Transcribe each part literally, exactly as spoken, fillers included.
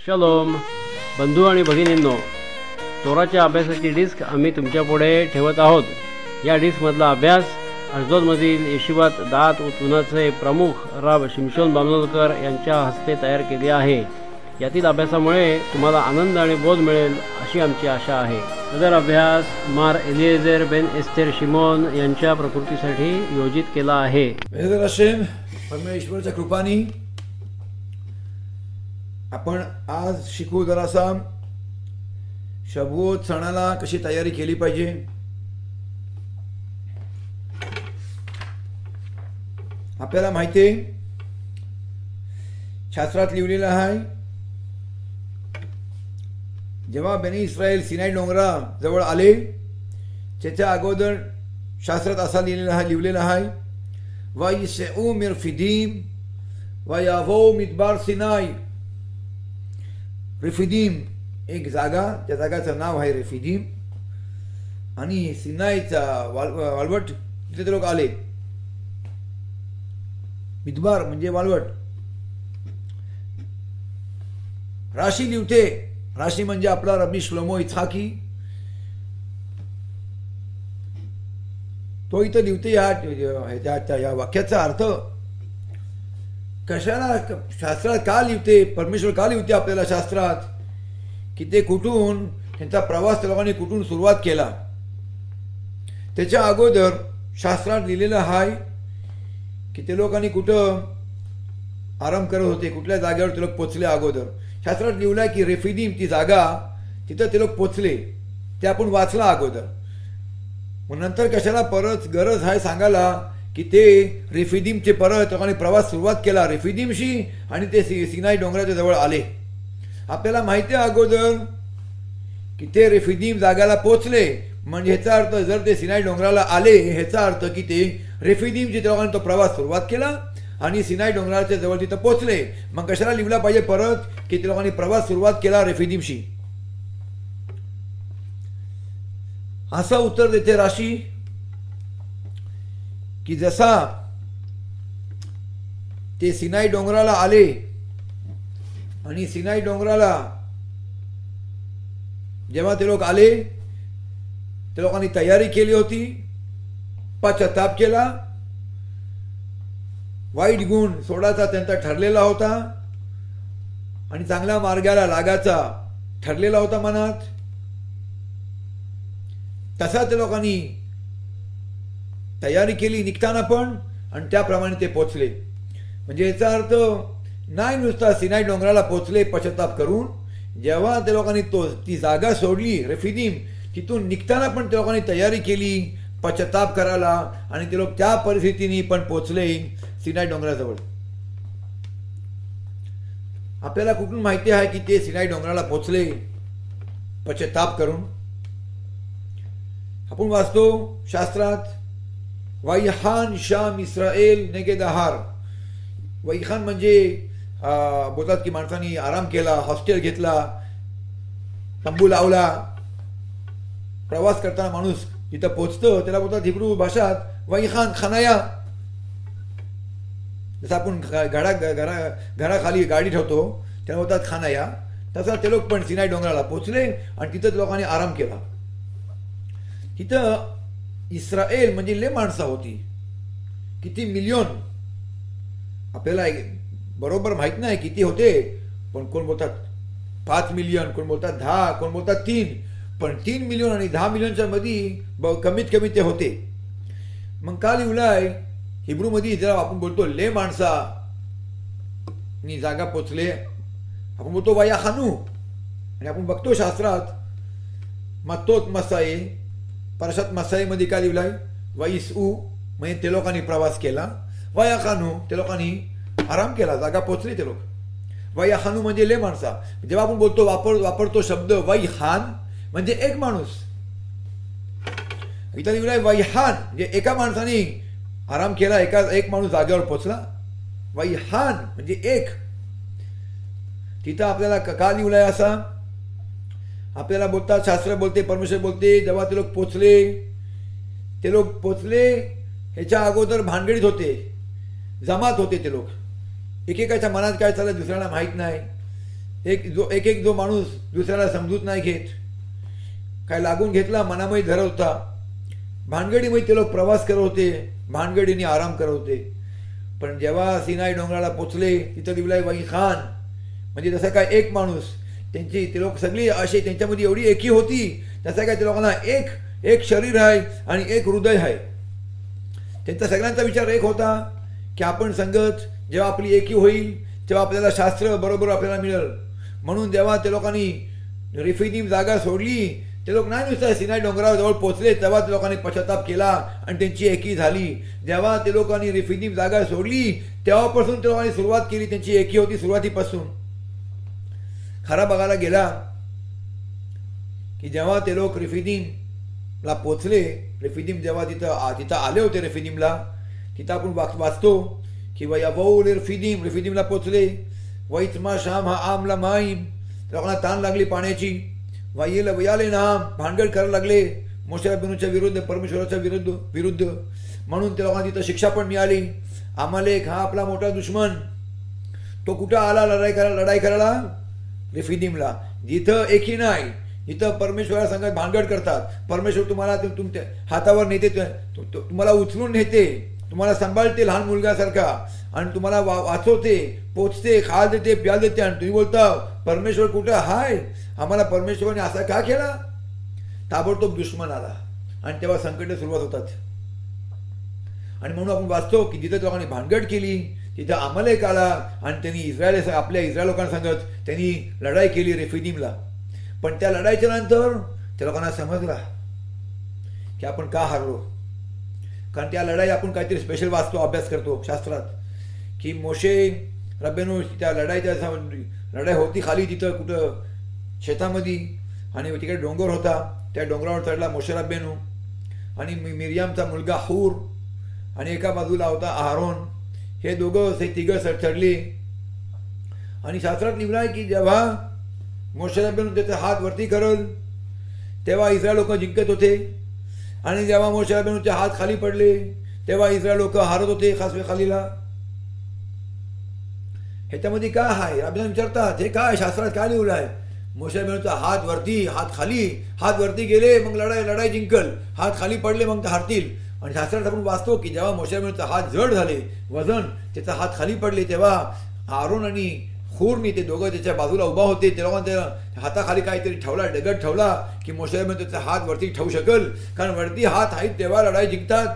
शलोम बंधू आणि भगिनींनो, तोराच्या अभ्यासाची डिस्क आम्ही तुमच्यापुढे ठेवत आहोत. या डिस्कमधला अभ्यास अशदोदमधील येशिवात दात उतुनाचे प्रमुख राव शिमशोन बामनोलकर यांच्या हस्ते तयार केली आहे. यातील अभ्यासामुळे तुम्हाला आनंद आणि बोध मिळेल अशी आमची आशा आहे. सदर अभ्यास मार एलिएझर बेन एस्तेर शिमोन यांच्या प्रकृतीसाठी योजित केला आहे. परमेश्वराच्या कृपाने आपण आज शिकू जरासा शबुओत सणाला कशी तयारी केली पाहिजे. आपल्याला माहिती आहे, शास्त्रात लिहिलेलं आहे, जेव्हा बेनी इस्रायल सिनाई डोंगरा जवळ आले त्याच्या अगोदर शास्त्रात असा लिहिलेला आहे लिहिलेला आहे वायिसेऊ मिरफिदीम वयावो मिदबार सिनाई. रेफिदीम एक जागा, त्या जागाचं नाव आहे रेफिदीम, आणि सिनाईचा वाळवट तिथे ते लोक आले. मिदबार म्हणजे वाळवट. राशी लिवते, राशी म्हणजे आपला रबी श्लोमो इत्साकी, तो इथं लिवते या या वाक्याचा अर्थ कशाला शास्त्रात का लिवते, परमेश्वर का लिवते आपल्याला शास्त्रात, की ते कुठून त्यांचा प्रवास त्या लोकांनी कुठून सुरुवात केला. त्याच्या अगोदर शास्त्रात लिहिलेलं आहे की ते लोकांनी कुठं आराम करत होते, कुठल्या जागेवर ते लोक पोचले. अगोदर शास्त्रात लिहिलं की रेफिदीम ती जागा, तिथं ते लोक पोचले, ते आपण वाचला अगोदर. मग नंतर कशाला परत गरज आहे सांगायला की ते रेफिदीमचे परत लोकांनी प्रवास सुरुवात केला रेफिदीमशी, आणि ते सिनाई डोंगराच्या जवळ आले. आपल्याला माहिती आहे अगोदर की ते रेफिदीम जागाला पोचले, म्हणजे ह्याचा अर्थ जर ते सिनाई डोंगराला आले ह्याचा अर्थ की ते रेफिदीमचे लोकांनी तो प्रवास सुरुवात केला आणि सिनाई डोंगराच्या जवळ तिथं पोचले. मग कशाला लिहिला पाहिजे परत की ते लोकांनी प्रवास सुरुवात केला रेफिदीमशी. असं उत्तर देते राशी की जसा ते सिनाई डोंगराला आले आणि सिनाई डोंगराला जेव्हा ते लोक आले ते लोकांनी तयारी केली होती, पश्चाताप केला, वाईट गुण सोडायचा त्यांचा ठरलेला होता आणि चांगल्या मार्गाला लागायचा ठरलेला होता मनात. तसा ते लोकांनी तयारी केली निघताना पण, आणि त्याप्रमाणे ते पोचले. म्हणजे याचा अर्थ नाही नुसता सिनाई डोंगराला पोचले पश्चाताप करून, जेव्हा ते लोकांनी तो ती जागा सोडली रेफिदीम, तिथून निघताना पण ते लोकांनी तयारी केली पश्चाताप करायला, आणि ते लोक त्या परिस्थितीने पण पोचले सिनाई डोंगराजवळ. आपल्याला कुठून माहिती आहे की ते सिनाई डोंगराला पोचले पश्चाताप करून? आपण वाचतो शास्त्रात, वैहान शाम इस्राएल नेगेद आहार. वैहान म्हणजे बोलतात की माणसांनी आराम केला, हॉस्टेल घेतला, तंबू लावला. प्रवास करताना माणूस जिथं पोचतो त्याला बोलतात हिब्रू भाषात वैहान खानाया. जसं आपण घरा घरा घराखाली गाडी ठेवतो त्याला बोलतात खानाया, तसा ते लोक पण सिनाई डोंगराला पोचले आणि तिथं लोकांनी आराम केला. तिथं इस्राएल म्हणजे लय माणसं होती, किती मिलियन आपल्याला बरोबर माहित नाही किती होते, पण कोण बोलतात पाच मिलियन, कोण बोलतात दहा, कोण बोलतात तीन, पण तीन मिलियन आणि दहा मिलियनच्या मध्ये कमीत कमी ते होते. मग का लिहिलंय हिब्रू मध्ये, जरा आपण बोलतो ले माणसा नि जागा पोचले, आपण बोलतो वाया हानू, आणि आपण बघतो शास्त्रात मत्तोत मसाई परशात मसाई मध्ये काय लिहिलंय वैसू, म्हणजे ते लोकांनी प्रवास केला. वया खानू ते लोकांनी आराम केला, जागा पोचले ते लोक. वया खानू म्हणजे ले माणसा. जेव्हा आपण बोलतो वापर वापरतो शब्द वै हान म्हणजे एक माणूस. इथं लिहिलंय वैहान म्हणजे एका माणसाने आराम केला, एका एक माणूस जागेवर पोचला. वैहान म्हणजे एक. तिथं आपल्याला का लिहिलंय असा, आपल्याला बोलतात शास्त्र बोलते, परमेश्वर बोलते, जेव्हा ते लोक पोचले ते लोक पोचले ह्याच्या अगोदर भानगडीत होते, जमात होते ते लोक. एकेकाच्या मनात काय चाललं दुसऱ्याला माहीत नाही. एक जो एक एक जो माणूस दुसऱ्याला समजूत नाही घेत, काय लागून घेतला मनामध्ये धरत होता, भानगडीमध्ये ते लोक प्रवास करत होते, भानगडीने आराम करत होते. पण जेव्हा सिनाई डोंगराला पोचले तिथं लिवलाय वाई खान, म्हणजे जसं काय एक माणूस, त्यांची ते लोक सगळी अशी त्यांच्यामध्ये एवढी एकी होती, तसं काय त्या लोकांना एक एक शरीर आहे आणि एक हृदय आहे. त्यांचा सगळ्यांचा विचार एक होता की आपण संगत जेव्हा आपली एकी होईल तेव्हा आपल्याला शास्त्र बरोबर आपल्याला मिळेल. म्हणून जेव्हा त्या लोकांनी रिफिदीम जागा सोडली, ते लोक नाही नुसतं सिनाई डोंगराजवळ पोचले तेव्हा त्या लोकांनी पश्चाताप केला आणि त्यांची एकी झाली. जेव्हा ते लोकांनी रिफिदीम जागा सोडली तेव्हापासून त्या लोकांनी सुरुवात केली, त्यांची एकी होती सुरुवातीपासून. खरा बघायला गेला की जेव्हा ते लोक रिफिदीमला पोचले, रिफिदीम जेव्हा तिथं तिथं आले होते रिफिदीमला, तिथं आपण वाचतो की वया बौल रिफिदीम, रिफिदीमला पोचले. वैचमा शाम हा आमला माईम, लोकांना ताण लागली पाण्याची. वाईला वयाले नाम, भानगड करायला लागले मोशे रब्बेनूच्या विरुद्ध, परमेश्वराच्या विरुद्ध विरुद्ध म्हणून त्या लोकांना तिथं शिक्षा पण मिळाली. अमालेक हा आपला मोठा दुश्मन, तो कुठं आला लढाई करायला लढाई करायला रिफिदीमला, जिथं एकी नाही, जिथं परमेश्वरा संगत भानगड करतात. परमेश्वर तुम्हाला तुमच्या हातावर नेते, तुम्हाला उचलून नेते, तुम्हाला सांभाळते लहान मुलगासारखा आणि तुम्हाला वा वाचवते, पोचते, खाल देते, प्याल देते. आणि तुम्ही बोलता परमेश्वर कुठं हाय, आम्हाला परमेश्वराने असा का केला? ताबडतोब दुश्मन आला आणि तेव्हा संकट सुरुवात होतात. आणि म्हणून आपण वाचतो की जिथं लोकांनी भानगड केली तिथं अमालेक आला आणि त्यांनी इस्रायल आपल्या इस्रायल लोकांसंगत त्यांनी लढाई केली रिफिदीमला. पण त्या लढाईच्या नंतर त्या लोकांना समजला की आपण का हारलो. कारण त्या लढाई आपण काहीतरी स्पेशल वाचतो, अभ्यास करतो शास्त्रात की मोशे रब्बेनू त्या लढाईच्या लढाई होती खाली तिथं कुठं शेतामध्ये, आणि तिकडे डोंगर होता, त्या डोंगरावर चढला मोशे रब्बेनू आणि मिरियामचा मुलगा हूर आणि एका बाजूला होता आहारोन. हे दोघं हे तिघं चढली आणि शास्त्रात लिहिलं आहे की जेव्हा मोशे रब्बेनू त्याचा हात वरती करल तेव्हा इस्रायल लोक जिंकत होते, आणि जेव्हा मोशे रब्बेनूचे हात खाली पडले तेव्हा इस्रायल लोक हारत होते खासवे खालीला. ह्याच्यामध्ये काय आहे आपल्याला विचारतात, हे काय शास्त्रात काय लिहिलं आहे? मोशे रब्बेनूचा हात वरती हात खाली, हात वरती गेले मग लढाई लढाई जिंकल, हात खाली पडले मग ते हारतील. आणि शास्त्रात आपण वाचतो की जेव्हा मोशे रब्बेनूचा हात जड झाले, वजन, त्याचा हात खाली पडले, तेव्हा आरोन आणि हूरनी ते दोघं त्याच्या बाजूला उभा होते. त्या लोकांना त्या हाताखाली काहीतरी ठेवला, दगड ठेवला की मोशे रब्बेनू त्याचा हात वरती ठेवू शकल, कारण वरती हात आहेत तेव्हा लढाई जिंकतात.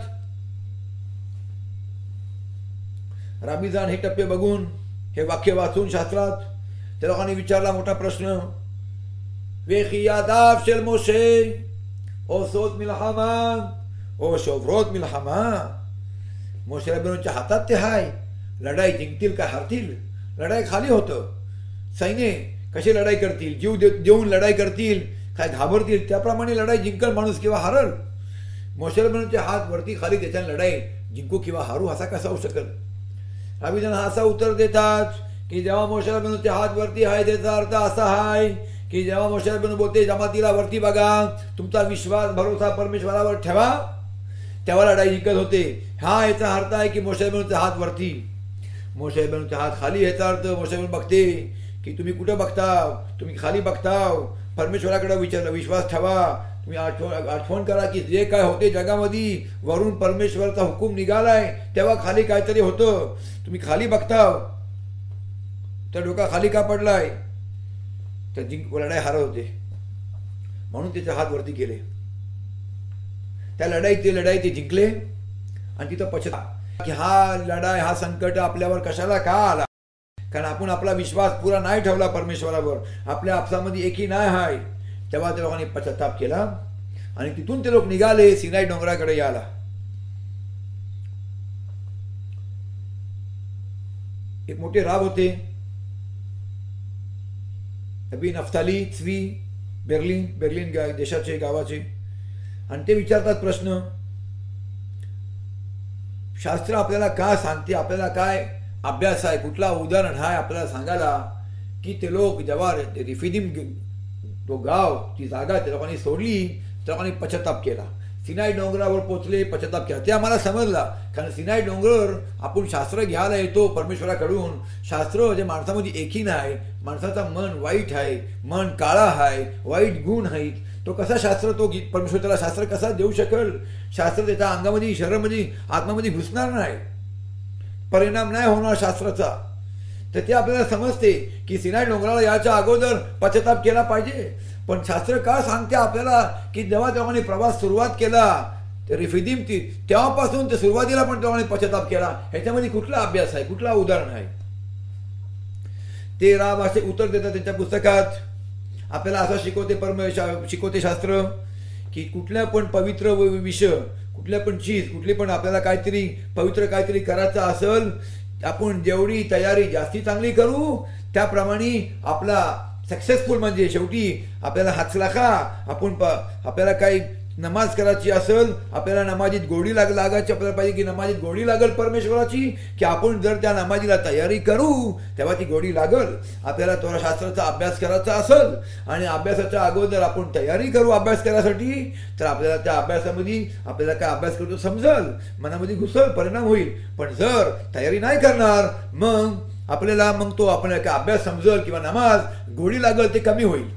राबीजान हे टप्पे बघून, हे वाक्य वाचून शास्त्रात त्या लोकांनी विचारला मोठा प्रश्न, वेखियादाव शेल मोशे ओ सोत मिल्हामा ओ शोभरोत मिल्हामा. मोशे रब्बेनूच्या हातात ते हाय, लढाई जिंकतील का हारतील? लढाई खाली होतं, सैन्य कशी लढाई करतील, जीव देऊन लढाई करतील, काय घाबरतील, त्याप्रमाणे लढाई जिंकल माणूस किंवा हारल. मोशे रब्बेनूचे हात वरती खाली, त्याच्याने लढाई जिंकू किंवा हारू असा कसा होऊ शकल? राबीजान असा उत्तर देतात की जेव्हा मोशे रब्बेनूचे हात वरती आहे त्याचा अर्थ असा आहे की जेव्हा मोशे रब्बेनू बोलते जमातीला वरती बघा, तुमचा विश्वास भरोसा परमेश्वरावर ठेवा, तेव्हा लढाई जिंकत होते. हा याचा अर्थ आहे की मोशे रब्बेनूचा हात वरती, मोशे रब्बेनूचा हात खाली. याचा अर्थ मोशे रब्बेनू बघते की तुम्ही कुठं बघताव, तुम्ही खाली बघताव, परमेश्वराकडे विचार विश्वास ठेवा. तुम्ही आठवण आठवण करा की जे काय होते जगामध्ये वरून परमेश्वराचा हुकूम निघालाय तेव्हा खाली काहीतरी होतं, तुम्ही खाली बघताव, तर डोका खाली का पडलाय, तर जिंक लढाई हारत होते म्हणून त्याचे हात वरती केले. त्या लढाईत ते लढाई ते जिंकले आणि तिथं पछता की हा लढाई हा संकट आपल्यावर कशाला का आला, कारण आपण आपला विश्वास पुरा नाही ठेवला परमेश्वरावर, आपल्या आपसामध्ये एकी नाही आहे. तेव्हा त्या लोकांनी पश्चाताप केला आणि तिथून ते लोक निघाले सिनाई डोंगराकडे यायला. एक मोठे राब होते, नबी नफ्ताली चवी बेर्लिन बेर्लिन देशाचे गावाचे, आणि ते विचारतात प्रश्न, शास्त्र आपल्याला काय सांगते, आपल्याला काय अभ्यास आहे, कुठला उदाहरण आहे आपल्याला सांगायला की ते लोक जेव्हा रिफिदीम तो गाव ती जागा त्या लोकांनी सोडली, त्या लोकांनी पश्चाताप केला, सिनाई डोंगरावर पोचले, पश्चाताप केला. ते आम्हाला समजला, कारण सिनाई डोंगरावर आपण शास्त्र घ्यायला येतो परमेश्वराकडून. शास्त्र जे माणसामध्ये एकी नाही, माणसाचा मन वाईट आहे, मन काळा आहे, वाईट गुण आहेत. तो कसा शास्त्र, तो परमेश्वर त्याला शास्त्र कसा देऊ शकेल? शास्त्र त्याच्या अंगामध्ये, शरीरामध्ये, आत्मामध्ये घुसणार नाही, परिणाम नाही होणार शास्त्राचा. तर ते आपल्याला समजते की सिनाई डोंगराला याच्या अगोदर पश्चाताप केला पाहिजे. पण शास्त्र का सांगते आपल्याला की जेव्हा तेव्हा प्रवास सुरुवात केला रिफिदीम ती तेव्हापासून ते सुरुवातीला पण तेव्हा पश्चाताप केला, ह्याच्यामध्ये कुठला अभ्यास आहे, कुठला उदाहरण आहे? ते राम असे उत्तर देतात त्यांच्या पुस्तकात. आपल्याला असं शिकवते परमेश्वर, शिकवते शास्त्र की कुठल्या पण पवित्र विषय, कुठल्या पण चीज, कुठली पण आपल्याला काहीतरी पवित्र काहीतरी करायचं असेल, आपण जेवढी तयारी जास्ती चांगली करू त्याप्रमाणे आपला सक्सेसफुल, म्हणजे शेवटी आपल्याला हाचला का आपण आपल्याला काही नमाज करायची असेल, आपल्याला नमाजीत गोडी लाग लागायची आपल्याला पाहिजे की नमाजीत गोडी लागल परमेश्वराची, की आपण जर त्या नमाजीला तयारी करू तेव्हा ती गोडी लागल. आपल्याला तोरा शास्त्राचा अभ्यास करायचा असेल आणि अभ्यासाच्या अगोदर आपण तयारी करू अभ्यास करायसाठी, तर आपल्याला त्या अभ्यासामध्ये आपल्याला काय अभ्यास करतो समजल, मनामध्ये घुसल, परिणाम होईल. पण जर तयारी नाही करणार मग आपल्याला मग तो आपल्याला काय अभ्यास समजल किंवा नमाज गोडी लागल ते कमी होईल.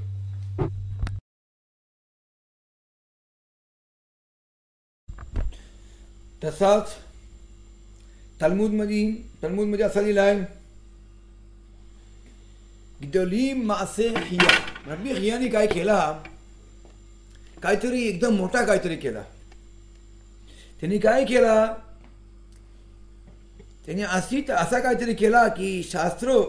तसाच तल्मूदमध्ये तल्मूदमध्ये असं लिहिलं आहे, गदोलीम मासे हिया. रब्बी हियाने काय केला, काहीतरी एकदम मोठा काहीतरी केला. त्यांनी काय केला, त्यांनी अशी असा काहीतरी केला की शास्त्र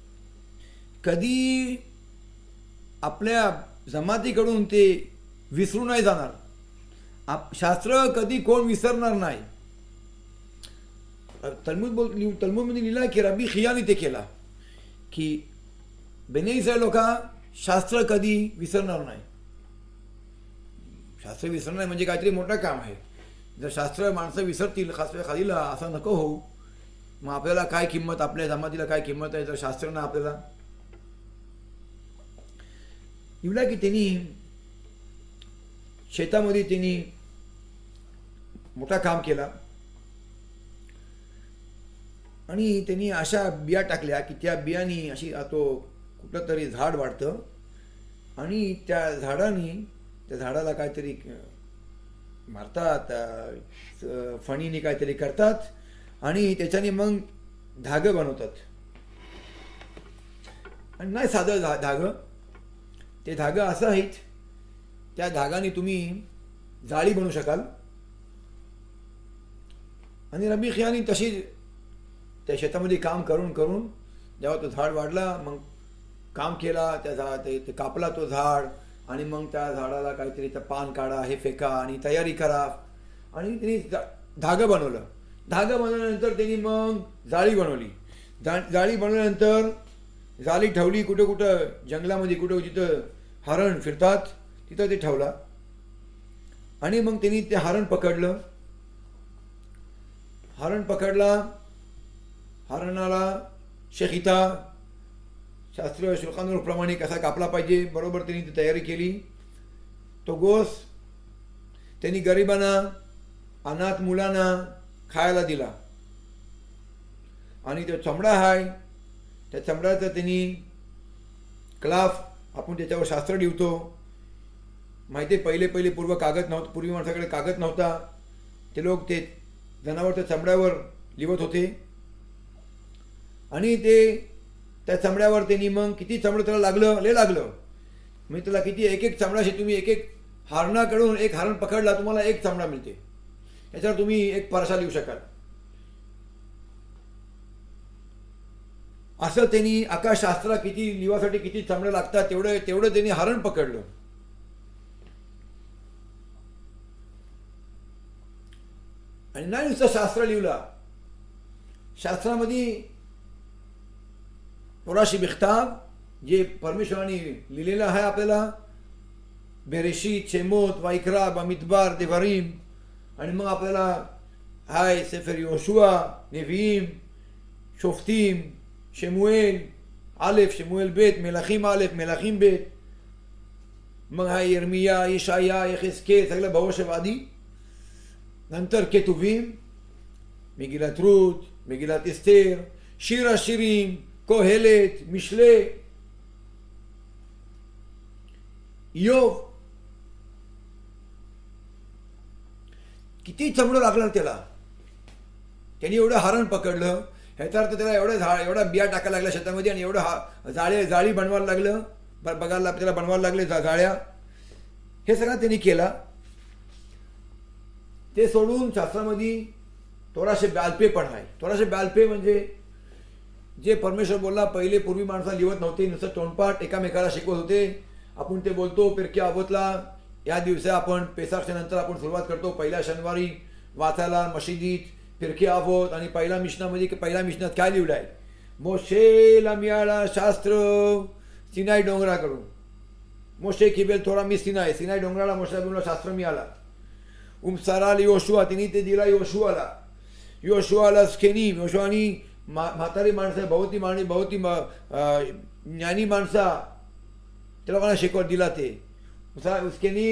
कधी आपल्या जमातीकडून ते विसरू नाही जाणार. शास्त्र कधी कोण विसरणार नाही. तल्मूद बोल तल्मूदमध्ये लिहिला की रब्बी खियाने ते केला की बेने इस्रायल लोका शास्त्र कधी विसरणार नाही. शास्त्र विसरणार नाही म्हणजे काहीतरी मोठं काम आहे. जर शास्त्र माणसं विसरतील खास खालीला असं नको होऊ. मग आपल्याला काय किंमत, आपल्या जमातीला काय किंमत आहे जर शास्त्रानं आपल्याला लिहिला की त्यांनी शेतामध्ये त्यांनी मोठा काम केला आणि त्यांनी अशा बिया टाकल्या की त्या बियानी अशी तो कुठलं तरी झाड वाढतं आणि त्या झाडाने त्या झाडाला काहीतरी मारतात, फणीने काहीतरी करतात आणि त्याच्याने मग धागं बनवतात. आणि नाही साधं धा धागं ते धागं असं आहेत, त्या धागाने तुम्ही जाळी बनवू शकाल. आणि रब्बी खियानी तशी त्या शेतामध्ये काम करून करून जेव्हा तो झाड वाढला मग काम केला, त्या झाड ते कापला तो झाड आणि मग त्या झाडाला काहीतरी त्या पान काढा, हे फेका आणि तयारी करा आणि त्यांनी धागं बनवलं. धागं बनवल्यानंतर त्यांनी मग जाळी बनवली. जा जाळी बनवल्यानंतर जाळी ठेवली कुठं कुठं जंगलामध्ये, कुठं जिथं हरण फिरतात तिथं ते ठेवला आणि मग त्यांनी ते हरण पकडलं. हरण पकडला, हरणाला शेखिता शास्त्रीय श्लोकांप्रमाणे कसा कापला पाहिजे बरोबर त्यांनी ती तयारी केली. तो गोस त्यांनी गरिबांना, अनाथ मुलांना खायला दिला आणि तो चमडा आहे त्या चमड्याचा त्यांनी क्लाफ, आपण त्याच्यावर शास्त्र लिहितो. माहिती आहे पहिले पहिले पूर्व कागद नव्हतं, पूर्वी माणसाकडे कागद नव्हता, ते लोक ते जनावरच्या चमड्यावर लिहत होते आणि ते त्या चमड्यावर त्यांनी मग किती चमडं त्याला लागलं, लय लागलं. मी त्याला किती एक एक चमडाशी तुम्ही एक एक हरणाकडून एक हरण पकडला तुम्हाला एक चमडा मिळते, त्याच्यावर तुम्ही एक परसा लिहू शकाल. असं त्यांनी आकाशशास्त्र किती लिहासाठी किती चमडे लागतात तेवढं तेवढं त्यांनी हरण पकडलं. आणि नाही नुसतं शास्त्र लिहिला, शास्त्रामध्ये तोराशी बिखताब जे परमेश्वराने लिहिलेलं आहे आपल्याला, बेरेशीत, शेमोत, वाइकरा, बमिदबार, देवारीम आणि मग आपल्याला हाय सेफर योशुआ, नेव्हीम, शोफ्तीम, शेमुएल आलेफ, शेमुएल बेत, मेलाखीम आलेफ, मेलाखीम बेत, मग हाय यर्मिया, यशाया, यहेजकेल, सगळं भविष्यवादी नंतर केतुवीम, मेगिलात रूथ, मेगिलात एस्तेर, शिर हाशिरीम, कोहेलेत, मिशले, इयोब. किती चमडं लागलं त्याला. त्यांनी एवढं हरण पकडलं, ह्याचा अर्थ त्याला एवढं झाड एवढा बिया टाकायला लागला शेतामध्ये आणि एवढं हा जाळे जाळी बनवायला लागलं, बघायला त्याला बनवायला लागले जाळ्या. हे सगळं त्यांनी केला. ते सोडून शास्त्रामध्ये तोराशे ब्यालपे पण आहे. तोराशे ब्यालपे म्हणजे जे परमेश्वर बोलला, पहिले पूर्वी माणसं लिहत नव्हते, नुसतं तोंडपाठ एकामेकाला शिकवत होते. आपण ते बोलतो पिरक्या अवतला या दिवशी आपण पेसाच्या नंतर आपण सुरुवात करतो पहिल्या शनिवारी वाचायला मशिदीत फिरकी आवत. आणि पहिला मिशनामध्ये पहिल्या मिशनात काय लिहिलं आहे, मोशेला मिळाला शास्त्र सिनाई डोंगराकडून. मोशे किबेल थोडा मी सिनाई सिनाई डोंगराला मोशेला शास्त्र मिळाला. उमसाराल योशुआ, तिने ते दिला योशुआला. योशुआला स्केनी, योशुआनी म्हातारी माणसं बहुती माणी बहुती ज्ञानी माणसा त्या लोकांना शिकवत दिला. ते उसकेनी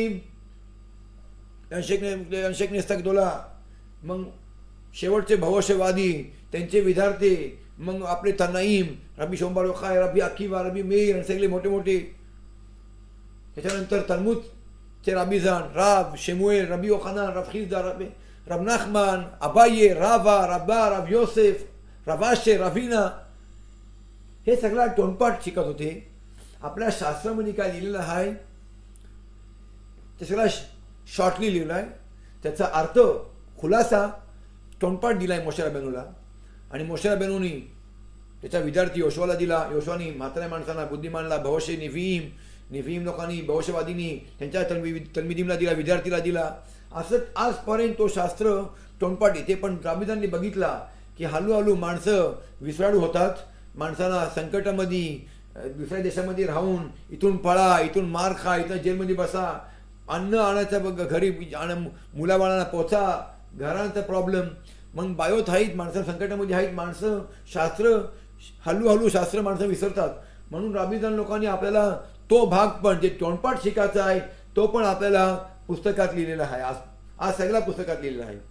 अंशेकने अंशेक नेस्ता दोला. मग शेवटचे भविष्यवादी त्यांचे विद्यार्थी, मग आपले तनाईम, रबी शोंबार योखाय, रबी अक्कीवा, रबी मेर आणि सगळे मोठे मोठे. त्याच्यानंतर तलमुदचे राबीजान राब शेमुएल, रबी योखानान, रब खिजदा, रब रब नाखमान, अबाये, रावा, रब्बा, रब योसेफ, रबाशे, रवीना, हे सगळा तोंडपाठ शिकत होते. आपल्या शास्त्रामध्ये काय लिहिलेलं आहे ते सगळा शॉर्टली लिहिलं आहे. त्याचा अर्थ खुलासा तोंडपाठ दिलाय मोशे रबेनूला. आणि मोशे रबेनूनी त्याचा विद्यार्थी योशुआला दिला. योशुआनी म्हाताऱ्या माणसांना बुद्धिमानला भविष्य निफीम निफीम लोकांनी भविष्यवादींनी त्यांच्या तलमिदीमला दिला, विद्यार्थीला दिला. असं आजपर्यंत तो शास्त्र तोंडपाठ येते. पण राबिदांनी बघितला की हळूहळू माणसं विसराळू होतात. माणसांना संकटामध्ये दुसऱ्या देशामध्ये राहून इथून पळा, इथून मार खा, इथं जेलमध्ये बसा, अन्न आणायचं बघ घरी, मुलाबाळांना पोचा, घरांचा प्रॉब्लेम. मग बायोत आहेत माणसं, संकटामध्ये आहेत माणसं. शास्त्र हळूहळू शास्त्र माणसं विसरतात. म्हणून राबिदान लोकांनी आपल्याला तो भाग पण जे तोंडपाठ शिकायचा आहे तो पण आपल्याला पुस्तकात लिहिलेला आहे. आज आज सगळ्या पुस्तकात लिहिलेला आहे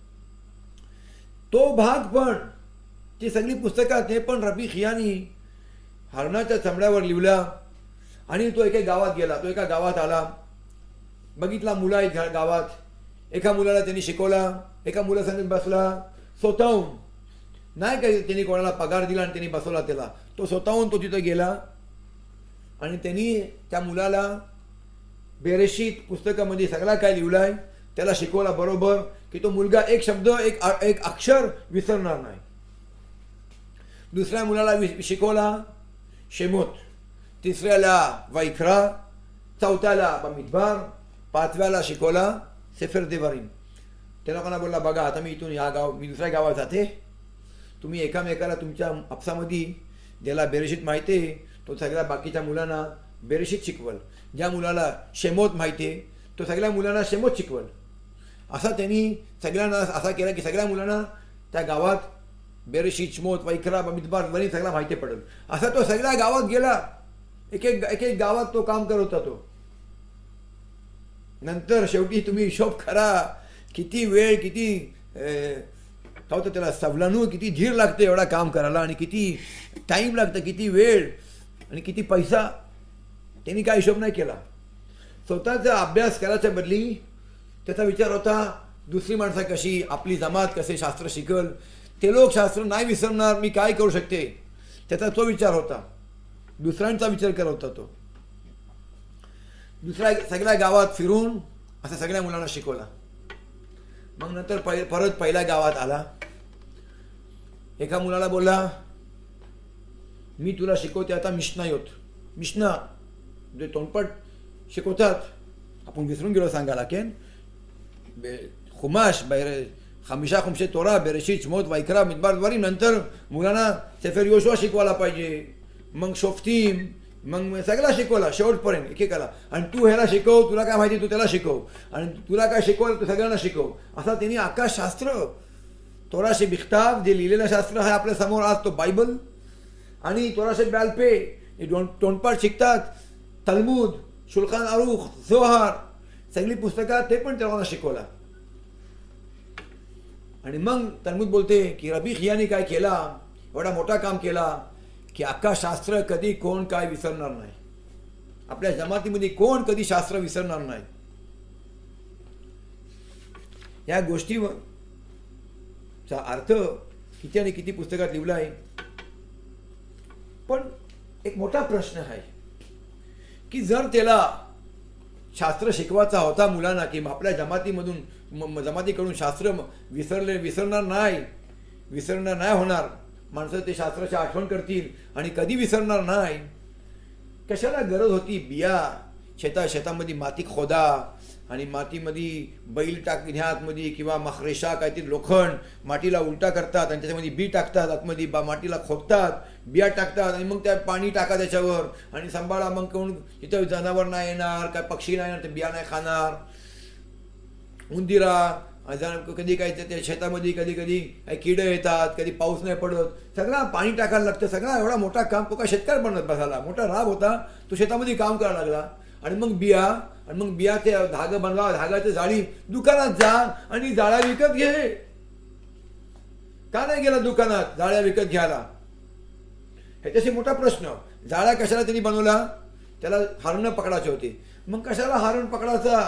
तो भाग पण. ती सगळी पुस्तकात ते पण रबी खियानी हरणाच्या चमड्यावर लिहिला. आणि तो एका गावात गेला. तो एका गावात आला, बघितला मुलं आहेत गावात. एका मुलाला त्यांनी शिकवला, एका मुलासंग बसला स्वतःहून. नाही काय त्यांनी कोणाला पगार दिला आणि त्यांनी बसवला त्याला. तो स्वतःहून तो तिथं गेला आणि त्यांनी त्या मुलाला बेरेशीत पुस्तकामध्ये सगळा काय लिहिलाय त्याला शिकवला बरोबर, की तो मुलगा एक शब्द एक एक अक्षर विसरणार नाही. दुसऱ्या मुलाला शिकवला शेमोत, तिसऱ्याला वैखरा, चौथ्याला बमिदबार, पाचव्याला शिकवला सेफर देवारीम. त्या लोकांना बोलला, बघा आता मी इथून या गाव मी दुसऱ्या गावात जाते, तुम्ही एकामेकाला तुमच्या आपसामध्ये ज्याला बेरेशीत माहिती आहे तो सगळ्या बाकीच्या मुलांना बेरेशीत शिकवल. ज्या मुलाला शेमोत माहिती आहे तो सगळ्या मुलांना शेमोत शिकवल. असा त्यांनी सगळ्यांना असा केला की सगळ्या मुलांना त्या गावात बेरेशीत, शमोत, वैखरा, बमिदबार वरी सगळा माहिती पडेल. असा तो सगळ्या गावात गेला. एक एक एक एक गावात तो काम करत होता. तो नंतर शेवटी तुम्ही हिशोब करा किती वेळ, किती होतं त्याला सवलानू, किती धीर लागते एवढा काम करायला, आणि किती टाईम लागतं, किती वेळ आणि किती पैसा. त्यांनी काय हिशोब नाही केला. स्वतःचा अभ्यास करायच्या बदली त्याचा विचार होता दुसरी माणसं कशी, आपली जमात कसे शास्त्र शिकल, ते लोक शास्त्र नाही विसरणार, मी काय करू शकते, त्याचा तो विचार होता. दुसऱ्यांचा विचार करत होता तो. दुसऱ्या सगळ्या गावात फिरून असं सगळ्या मुलांना शिकवला. मग नंतर पहि परत पहिल्या गावात आला. एका मुलाला बोलला, मी तुला शिकवते आता मिशना योत. मिशना जे तोंडपट शिकवतात, आपण विसरून गेलो सांगायला. केन खुमाश बैर हमेशा खुमशे तोरा, बेरेशीत, शमोत, वैखरा, मिदबार द्वारी. नंतर मुलांना सेफर योशुआ शिकवायला पाहिजे, मग शोफ्तीम, मग सगळा शिकवला शेवटपर्यंत एकेकाला. आणि तू ह्याला शिकव, तुला काय माहिती तू त्याला शिकव, आणि तुला काय शिकवलं तू सगळ्यांना शिकव. असा त्यांनी आकाशशास्त्र तोराशे बिख्ताब जे लिहिलेलं शास्त्र आहे आपल्या समोर आज, तो बायबल आणि तोराशे ब्यालपे हे दोन तोंडपाठ शिकतात. तलमूद, शुल्खान अरुख, जोहार सगळी पुस्तकात ते पण तेव्हा शिकवला. आणि मग तलमूद बोलते की रबी खियानी काय केला, एवढा मोठा काम केला की अख्खा शास्त्र कधी कोण काय विसरणार नाही. आपल्या जमातीमध्ये कोण कधी शास्त्र विसरणार नाही. या गोष्टीचा अर्थ किती आणि किती पुस्तकात लिहिला आहे. पण एक मोठा प्रश्न आहे की जर त्याला शास्त्र शिकवायचा होता मुलांना की आपल्या जमातीमधून जमातीकडून शास्त्र विसरले विसरणार नाही विसरणार नाही होणार, माणसं ते शास्त्राची आठवण करतील आणि कधी विसरणार नाही, कशाला गरज होती बिया शेता शेतामध्ये माती खोदा आणि मातीमध्ये बैल टाक ह्या आतमध्ये किंवा मखरेशा काहीतरी लोखंड मातीला उलटा करतात आणि त्याच्यामध्ये बी टाकतात, आतमध्ये बा मातीला खोदतात, बिया टाकतात आणि मग त्या पाणी टाका त्याच्यावर आणि सांभाळा. मग कोण तिथं जनावर नाही येणार, काय पक्षी नाही येणार, ते बिया नाही खाणार, उंदिरा कधी काय त्या शेतामध्ये कधी कधी काही किडे येतात, कधी पाऊस नाही पडत, सगळा पाणी टाकायला लागतं. सगळा एवढा मोठा काम तो का शेतकरी बनत बसायला, मोठा राब होता तो शेतामध्ये काम करायला लागला. आणि मग बिया आणि मग बियाचे धागं बनवा, धागाची जाळी, दुकानात जा आणि जाळ्या विकत घे. का नाही गेला दुकानात जाळ्या विकत घ्यायला, ह्याच्याशी मोठा प्रश्न. जाळ्या कशाला त्यांनी बनवला, त्याला हरण पकडायचे होते. मग कशाला हरण पकडायचा,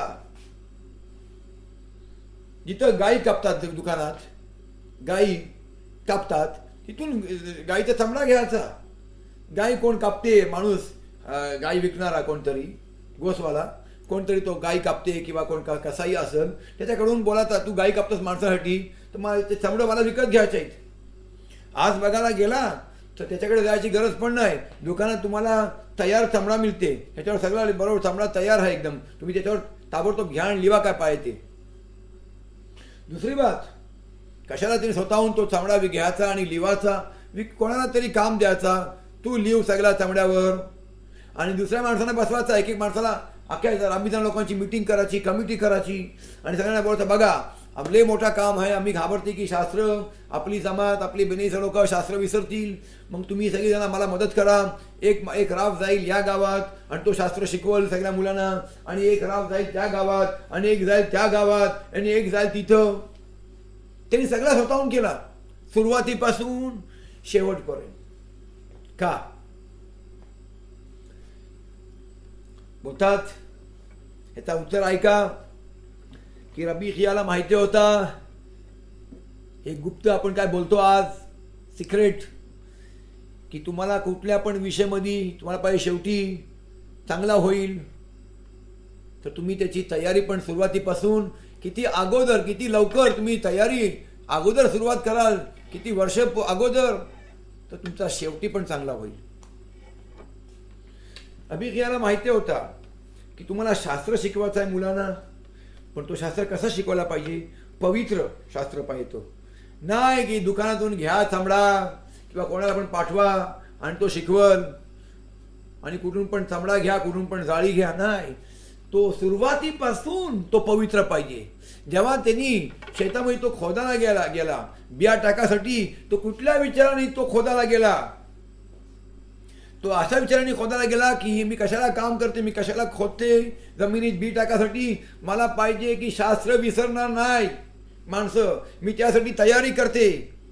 जिथं गाई कापतात दुकानात, गाई कापतात तिथून गाईचा चमडा घ्यायचा. गाई कोण कापते, माणूस गाई विकणारा कोणतरी गोसवाला कोणतरी तो गाई कापते किंवा कोण कसाई असेल त्याच्याकडून बोलाता तू गाई कापतोस माणसासाठी, तर मला ते चमडं मला विकत घ्यायचे आहेत. आज बघायला गेला तर त्याच्याकडे जायची गरज पण नाही. दुकानात तुम्हाला तयार चमडा मिळते, त्याच्यावर सगळा बरोबर चमडा तयार आहे एकदम, तुम्ही त्याच्यावर ताबडतोब घ्या आणि लिवा काय पाहिजे ते. दुसरी बात, कशाला तरी स्वतःहून तो चमडा घ्यायचा आणि लिवाचा, कोणाला तरी काम द्यायचा, तू लिव सगळ्या चमड्यावर आणि दुसऱ्या माणसाने बसवायचा. एक एक माणसाला अख्ख्या आम्ही जण लोकांची मीटिंग करायची, कमिटी करायची आणि सगळ्यांना बोलायचं बघा आपले मोठा काम आहे, आम्ही घाबरते की शास्त्र आपली जमात आपली बेनीचं लोक शास्त्र विसरतील, मग तुम्ही सगळीजण मला मदत करा. एक एक राव जाईल या गावात आणि तो शास्त्र शिकवल सगळ्या मुलांना, आणि एक राव जाईल त्या गावात आणि एक जाईल त्या गावात आणि एक जाईल तिथं. त्यांनी सगळा स्वतःहून केला सुरुवातीपासून शेवटपर्यंत. का बोलतात याचा उत्तर ऐका की रबी खियाला माहिती होता हे गुप्त आपण काय बोलतो आज सिक्रेट, की तुम्हाला कुठल्या पण विषयामध्ये तुम्हाला पाहिजे शेवटी चांगला होईल, तर तुम्ही त्याची तयारी पण सुरुवातीपासून किती अगोदर किती लवकर तुम्ही तयारी अगोदर सुरुवात कराल, किती वर्ष अगोदर, तर तुमचा शेवटी पण चांगला होईल. रबी खियाला माहिती होता की तुम्हाला शास्त्र शिकवायचं आहे मुलांना, पण तो शास्त्र कसा शिकवला पाहिजे, पवित्र शास्त्र पाहिजे. तो नाही की दुकानातून घ्या चमडा किंवा कोणाला पण पाठवा आणि तो शिकवल आणि कुठून पण चमडा घ्या कुठून पण जाळी घ्या, नाही. तो सुरुवातीपासून तो पवित्र पाहिजे. जेव्हा त्यांनी शेतामध्ये तो खोदायला गेला गेला बिया टाकासाठी, तो कुठल्या विचाराने तो खोदायला गेला, तो अशा विचाराने खोदायला गेला की मी कशाला काम करते, मी कशाला खोदते जमिनीत बी टाकासाठी, मला पाहिजे की शास्त्र विसरणार नाही माणसं, मी त्यासाठी तयारी करते.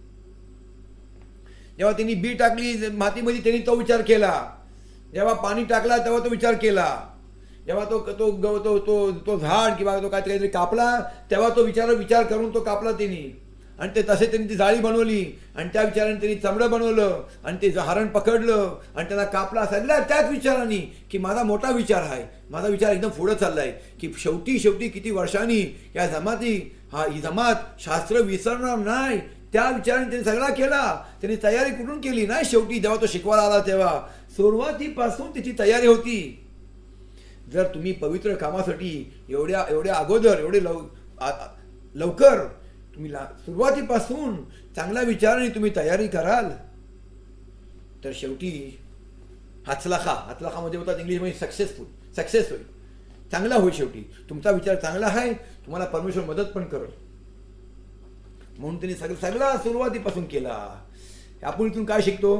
जेव्हा त्यांनी बी टाकली मातीमध्ये त्यांनी तो विचार केला, जेव्हा पाणी टाकला तेव्हा तो विचार केला, जेव्हा तो तो तो तो तो झाड किंवा तो काहीतरी काहीतरी कापला तेव्हा तो विचार विचार करून तो कापला त्यांनी, आणि ते तसे त्यांनी ती जाळी बनवली आणि त्या विचाराने त्यांनी चमडं बनवलं आणि ते हरण पकडलं आणि त्यांना कापला. सगळ्या त्याच विचाराने की माझा मोठा विचार आहे, माझा विचार एकदम पुढे चाललाय की शेवटी शेवटी किती वर्षांनी या जमाती हा ही जमात शास्त्र विसरणार नाही, त्या विचाराने त्यांनी सगळा केला. त्यांनी तयारी कुठून केली, नाही शेवटी जेव्हा तो शिकवायला आला तेव्हा सुरुवातीपासून त्याची तयारी होती. जर तुम्ही पवित्र कामासाठी एवढ्या एवढ्या अगोदर एवढे लव लवकर तुम्ही सुरुवातीपासून चांगल्या विचाराने तुम्ही तयारी कराल, तर शेवटी हचलाखा हचलाखा मध्ये होतात इंग्लिशमध्ये सक्सेसफुल सक्सेस होईल, चांगला होईल. शेवटी तुमचा विचार चांगला आहे, तुम्हाला परमेश्वर मदत पण करेल. म्हणून त्यांनी सगळं सगळा सुरुवातीपासून केला. आपण इथून काय शिकतो,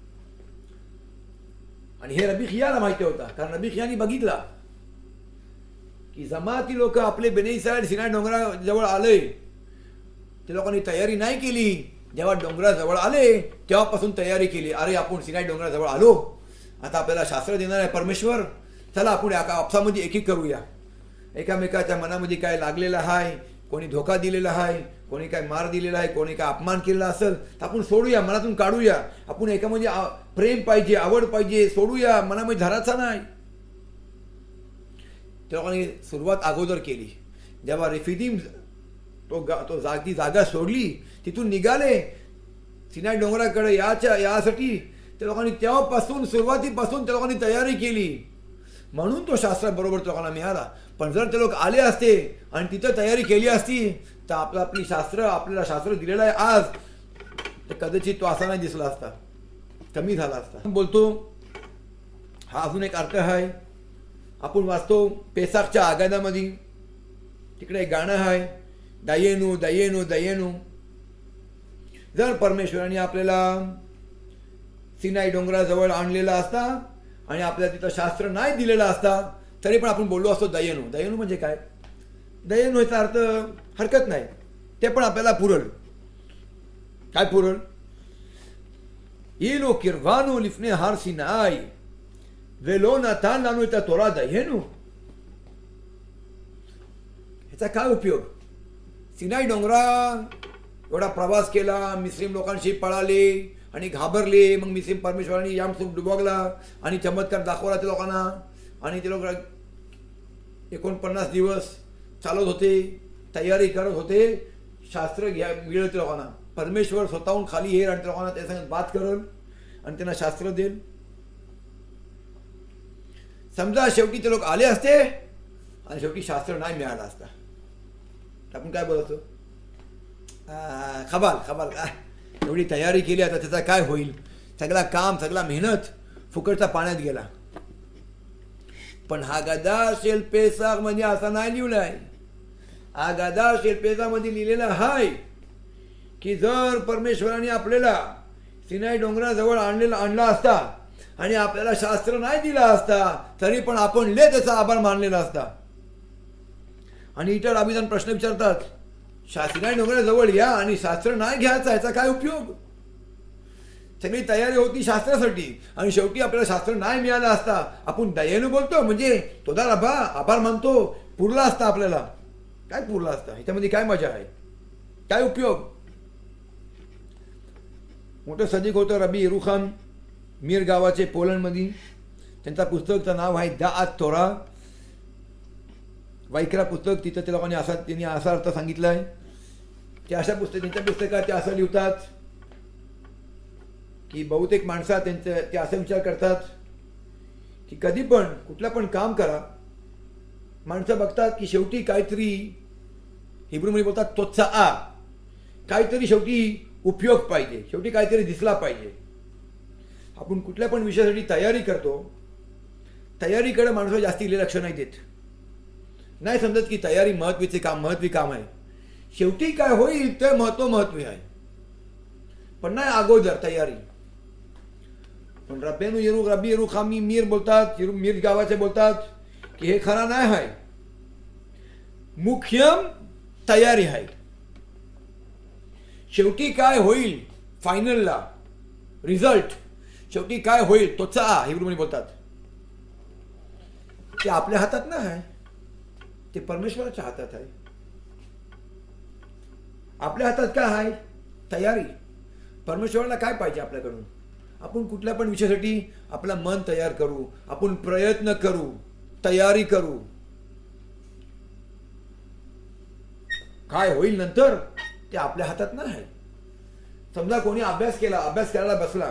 आणि हे रबी खियाला माहिती होता, कारण रबी खियानी बघितला की जमाती लोक आपले बेने इस्रायल सिनाय डोंगरा जवळ आले त्या लोकांनी तयारी नाही केली. जेव्हा डोंगराजवळ आले तेव्हापासून तयारी केली. अरे आपण सिनाई डोंगराजवळ आलो, आता आपल्याला शास्त्र देणार आहे परमेश्वर, चला आपण एका आपसामध्ये एकी करूया. एकामेकाच्या मनामध्ये काय लागलेलं आहे, कोणी धोका दिलेला आहे, कोणी काय मार दिलेला आहे, कोणी काय अपमान केलेला असेल तर आपण सोडूया, मनातून काढूया. आपण एकामध्ये प्रेम पाहिजे, आवड पाहिजे, सोडूया, मनामध्ये धराचा नाही. त्या लोकांनी सुरुवात अगोदर केली. जेव्हा रेफिदीम तो तो जागी जागा सोडली, तिथून निघाले सिनाई डोंगराकडे याच्या यासाठी त्या लोकांनी तेव्हापासून सुरुवातीपासून त्या लोकांनी तयारी केली. म्हणून तो शास्त्राबरोबर त्या लोकांना मिळाला. पण जर ते लोक आले असते आणि तिथं तयारी केली असती तर आपलं आपली शास्त्र आपल्याला शास्त्र दिलेलं आहे आज, तर कदाचित तो असा नाही दिसला असता, कमी झाला असता. बोलतो हा अजून एक अर्थ आहे. आपण वाचतो पेसाखच्या आगादामध्ये, तिकडे एक गाणं आहे, दयेनू दयेनू दयेनू. जर परमेश्वराने आपल्याला सिनाई डोंगराजवळ आणलेला असता आणि आपल्याला तिथं शास्त्र नाही दिलेला असता तरी पण आपण बोललो असतो दयेनू. दयेनू म्हणजे काय? दयेनू याचा अर्थ हरकत नाही, ते पण आपल्याला पुरल. काय पुरल? येलो किरवानो लिफने हार सिनाई वेलो नातान लानू त्या तोरा दयेनू. ह्याचा काय उपयोग? सिनाई डोंगरा एवढा प्रवास केला, मिस्रीम लोकांशी पळाले आणि घाबरले. मग मिस्रीम परमेश्वरांनी यामसूप डुबवला आणि चमत्कार दाखवला त्या लोकांना. आणि ते लोक एकोणपन्नास दिवस चालत होते, तयारी करत होते, शास्त्र घ्या मिळत त्या लोकांना. परमेश्वर स्वतःहून खाली येईल आणि त्या लोकांना त्या संग बात करल आणि त्यांना शास्त्र देईल. समजा शेवटी ते लोक आले असते आणि शेवटी शास्त्र नाही मिळालं असता, आपण काय बोलतो? खबाल खबाल काय एवढी तयारी केली, आता त्याचा काय होईल? सगळा काम, सगळा मेहनत फुकटचा पाण्यात गेला. पण हा गदा शेल्पेसाक म्हणजे असा नाही लिहिलाय. हा गदा शेल्पेसामध्ये लिहिलेला आहे की जर परमेश्वराने आपल्याला सिनाई डोंगराजवळ आणलेला आणला असता आणि आपल्याला शास्त्र नाही दिला असता तरी पण आपण ले त्याचा आभार मानलेला असता. आणि इतर अभिधान प्रश्न विचारतात, सिनाई डोंगराजवळ या आणि शास्त्र नाही घ्यायचा, याचा काय उपयोग? सगळी तयारी होती शास्त्रासाठी आणि शेवटी आपल्याला शास्त्र नाही मिळालं असता, आपण दयेनं बोलतो म्हणजे तोदा आभा आभार मानतो, पुरला असता आपल्याला. काय पुरला असता? ह्याच्यामध्ये काय मजा आहे? काय उपयोग? मोठं सदिक होतं रबी येरुखाम मीर गावाचे पोलंडमध्ये. त्यांचा पुस्तकचं नाव आहे द आत तोरा, वायकरा पुस्तक. तिथं त्या लोकांनी असा त्यांनी असा अर्थ सांगितला आहे. ते अशा पुस्तक त्यांच्या पुस्तकात ते असं लिहितात की बहुतेक माणसं त्यांचं ते असं विचार करतात की कधी पण कुठलं पण काम करा, माणसं बघतात की शेवटी काहीतरी, हिब्रूमध्ये बोलतात तोत्सा आ, काहीतरी शेवटी उपयोग पाहिजे, शेवटी काहीतरी दिसला पाहिजे. आपण कुठल्या पण विषयासाठी तयारी करतो, तयारीकडे माणसं जास्ती लक्ष नाही देत. नाही समजत की तयारी महत्त्वाचे काम महत्त्वी काम आहे, शेवटी काय होईल ते महत्व महत्त्वी आहे, पण नाही अगोदर तयारी. पण रब्बेनु येरू रब्बी येरुखामी मीर बोलतात, मीर गावाचे बोलतात की हे खरा नाही आहे. मुख्यम तयारी आहे. शेवटी काय होईल, फायनलला रिझल्ट शेवटी काय होईल तोचा हिब्रूमध्ये बोलतात, ते आपल्या हातात नाही आहे, ते परमेश्वराच्या हातात आहे. आपल्या हातात काय आहे? तयारी. परमेश्वराला काय पाहिजे आपल्याकडून? आपण कुठल्या पण विषयासाठी आपलं मन तयार करू, आपण प्रयत्न करू, तयारी करू. काय होईल नंतर ते आपल्या हातात नाही. समजा कोणी अभ्यास केला, अभ्यास करायला बसला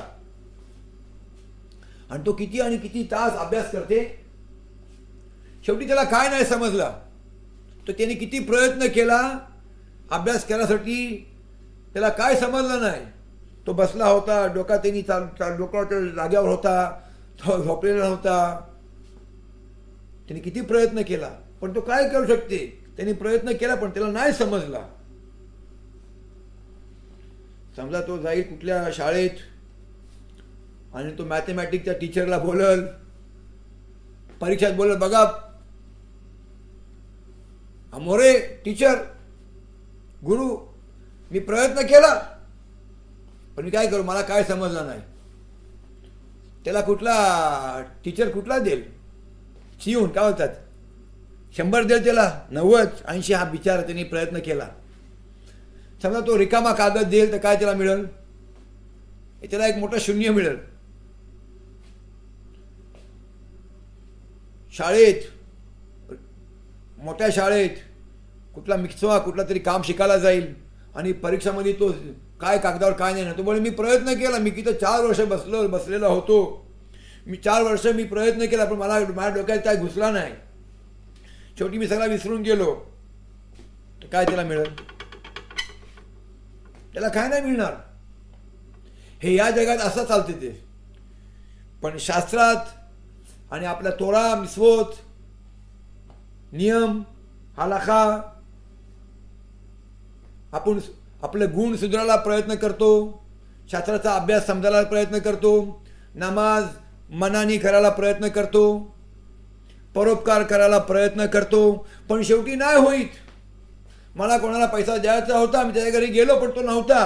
आणि तो किती आणि किती तास अभ्यास करते, शेवटी त्याला काय नाही समजलं, तर त्याने किती प्रयत्न केला अभ्यास करण्यासाठी, त्याला काय समजलं नाही. तो बसला होता, डोका त्यांनी चाल चाल डोक्याच्या जाग्यावर होता, तो झोपलेला होता. त्याने किती प्रयत्न केला, पण तो काय करू शकते? त्याने प्रयत्न केला पण त्याला नाही समजला. समजा तो जाईल कुठल्या शाळेत आणि तो मॅथमॅटिक्सच्या टीचरला बोलल, परीक्षेत बोलल, बघा अमोरे टीचर गुरु मी प्रयत्न केला, पण मी काय करू, मला काय समजलं नाही. त्याला कुठला टीचर कुठला देईल, शिवून काय होतात शंभर देईल त्याला, नव्वद ऐंशी हा बिचारा त्यांनी प्रयत्न केला. समजा तो रिकामा कागद देईल तर काय त्याला मिळेल, त्याला एक मोठं शून्य मिळेल. शाळेत, मोठ्या शाळेत कुठला मिक्सवा कुठला तरी काम शिकायला जाईल आणि परीक्षामध्ये तो काय कागदावर काय नाही ना, तो बोले मी प्रयत्न केला, मी किती चार वर्ष बसलो बसलेला होतो, मी चार वर्ष मी प्रयत्न केला, पण मला माझ्या डोक्यात काय घुसला नाही, शेवटी मी सगळा विसरून गेलो. तर काय त्याला मिळेल, त्याला काय नाही मिळणार. हे या जगात असं चालते ते. पण शास्त्रात आणि आपल्या तोरा मिसवोत नियम हलाखा आपण आपले गुण सुधारायला प्रयत्न करतो, शास्त्राचा अभ्यास समजायला प्रयत्न करतो, नमाज मनानी करायला प्रयत्न करतो, परोपकार करायला प्रयत्न करतो, पण शेवटी नाही होईत. मला कोणाला पैसा द्यायचा होता, मी त्याच्या घरी गेलो पण तो नव्हता,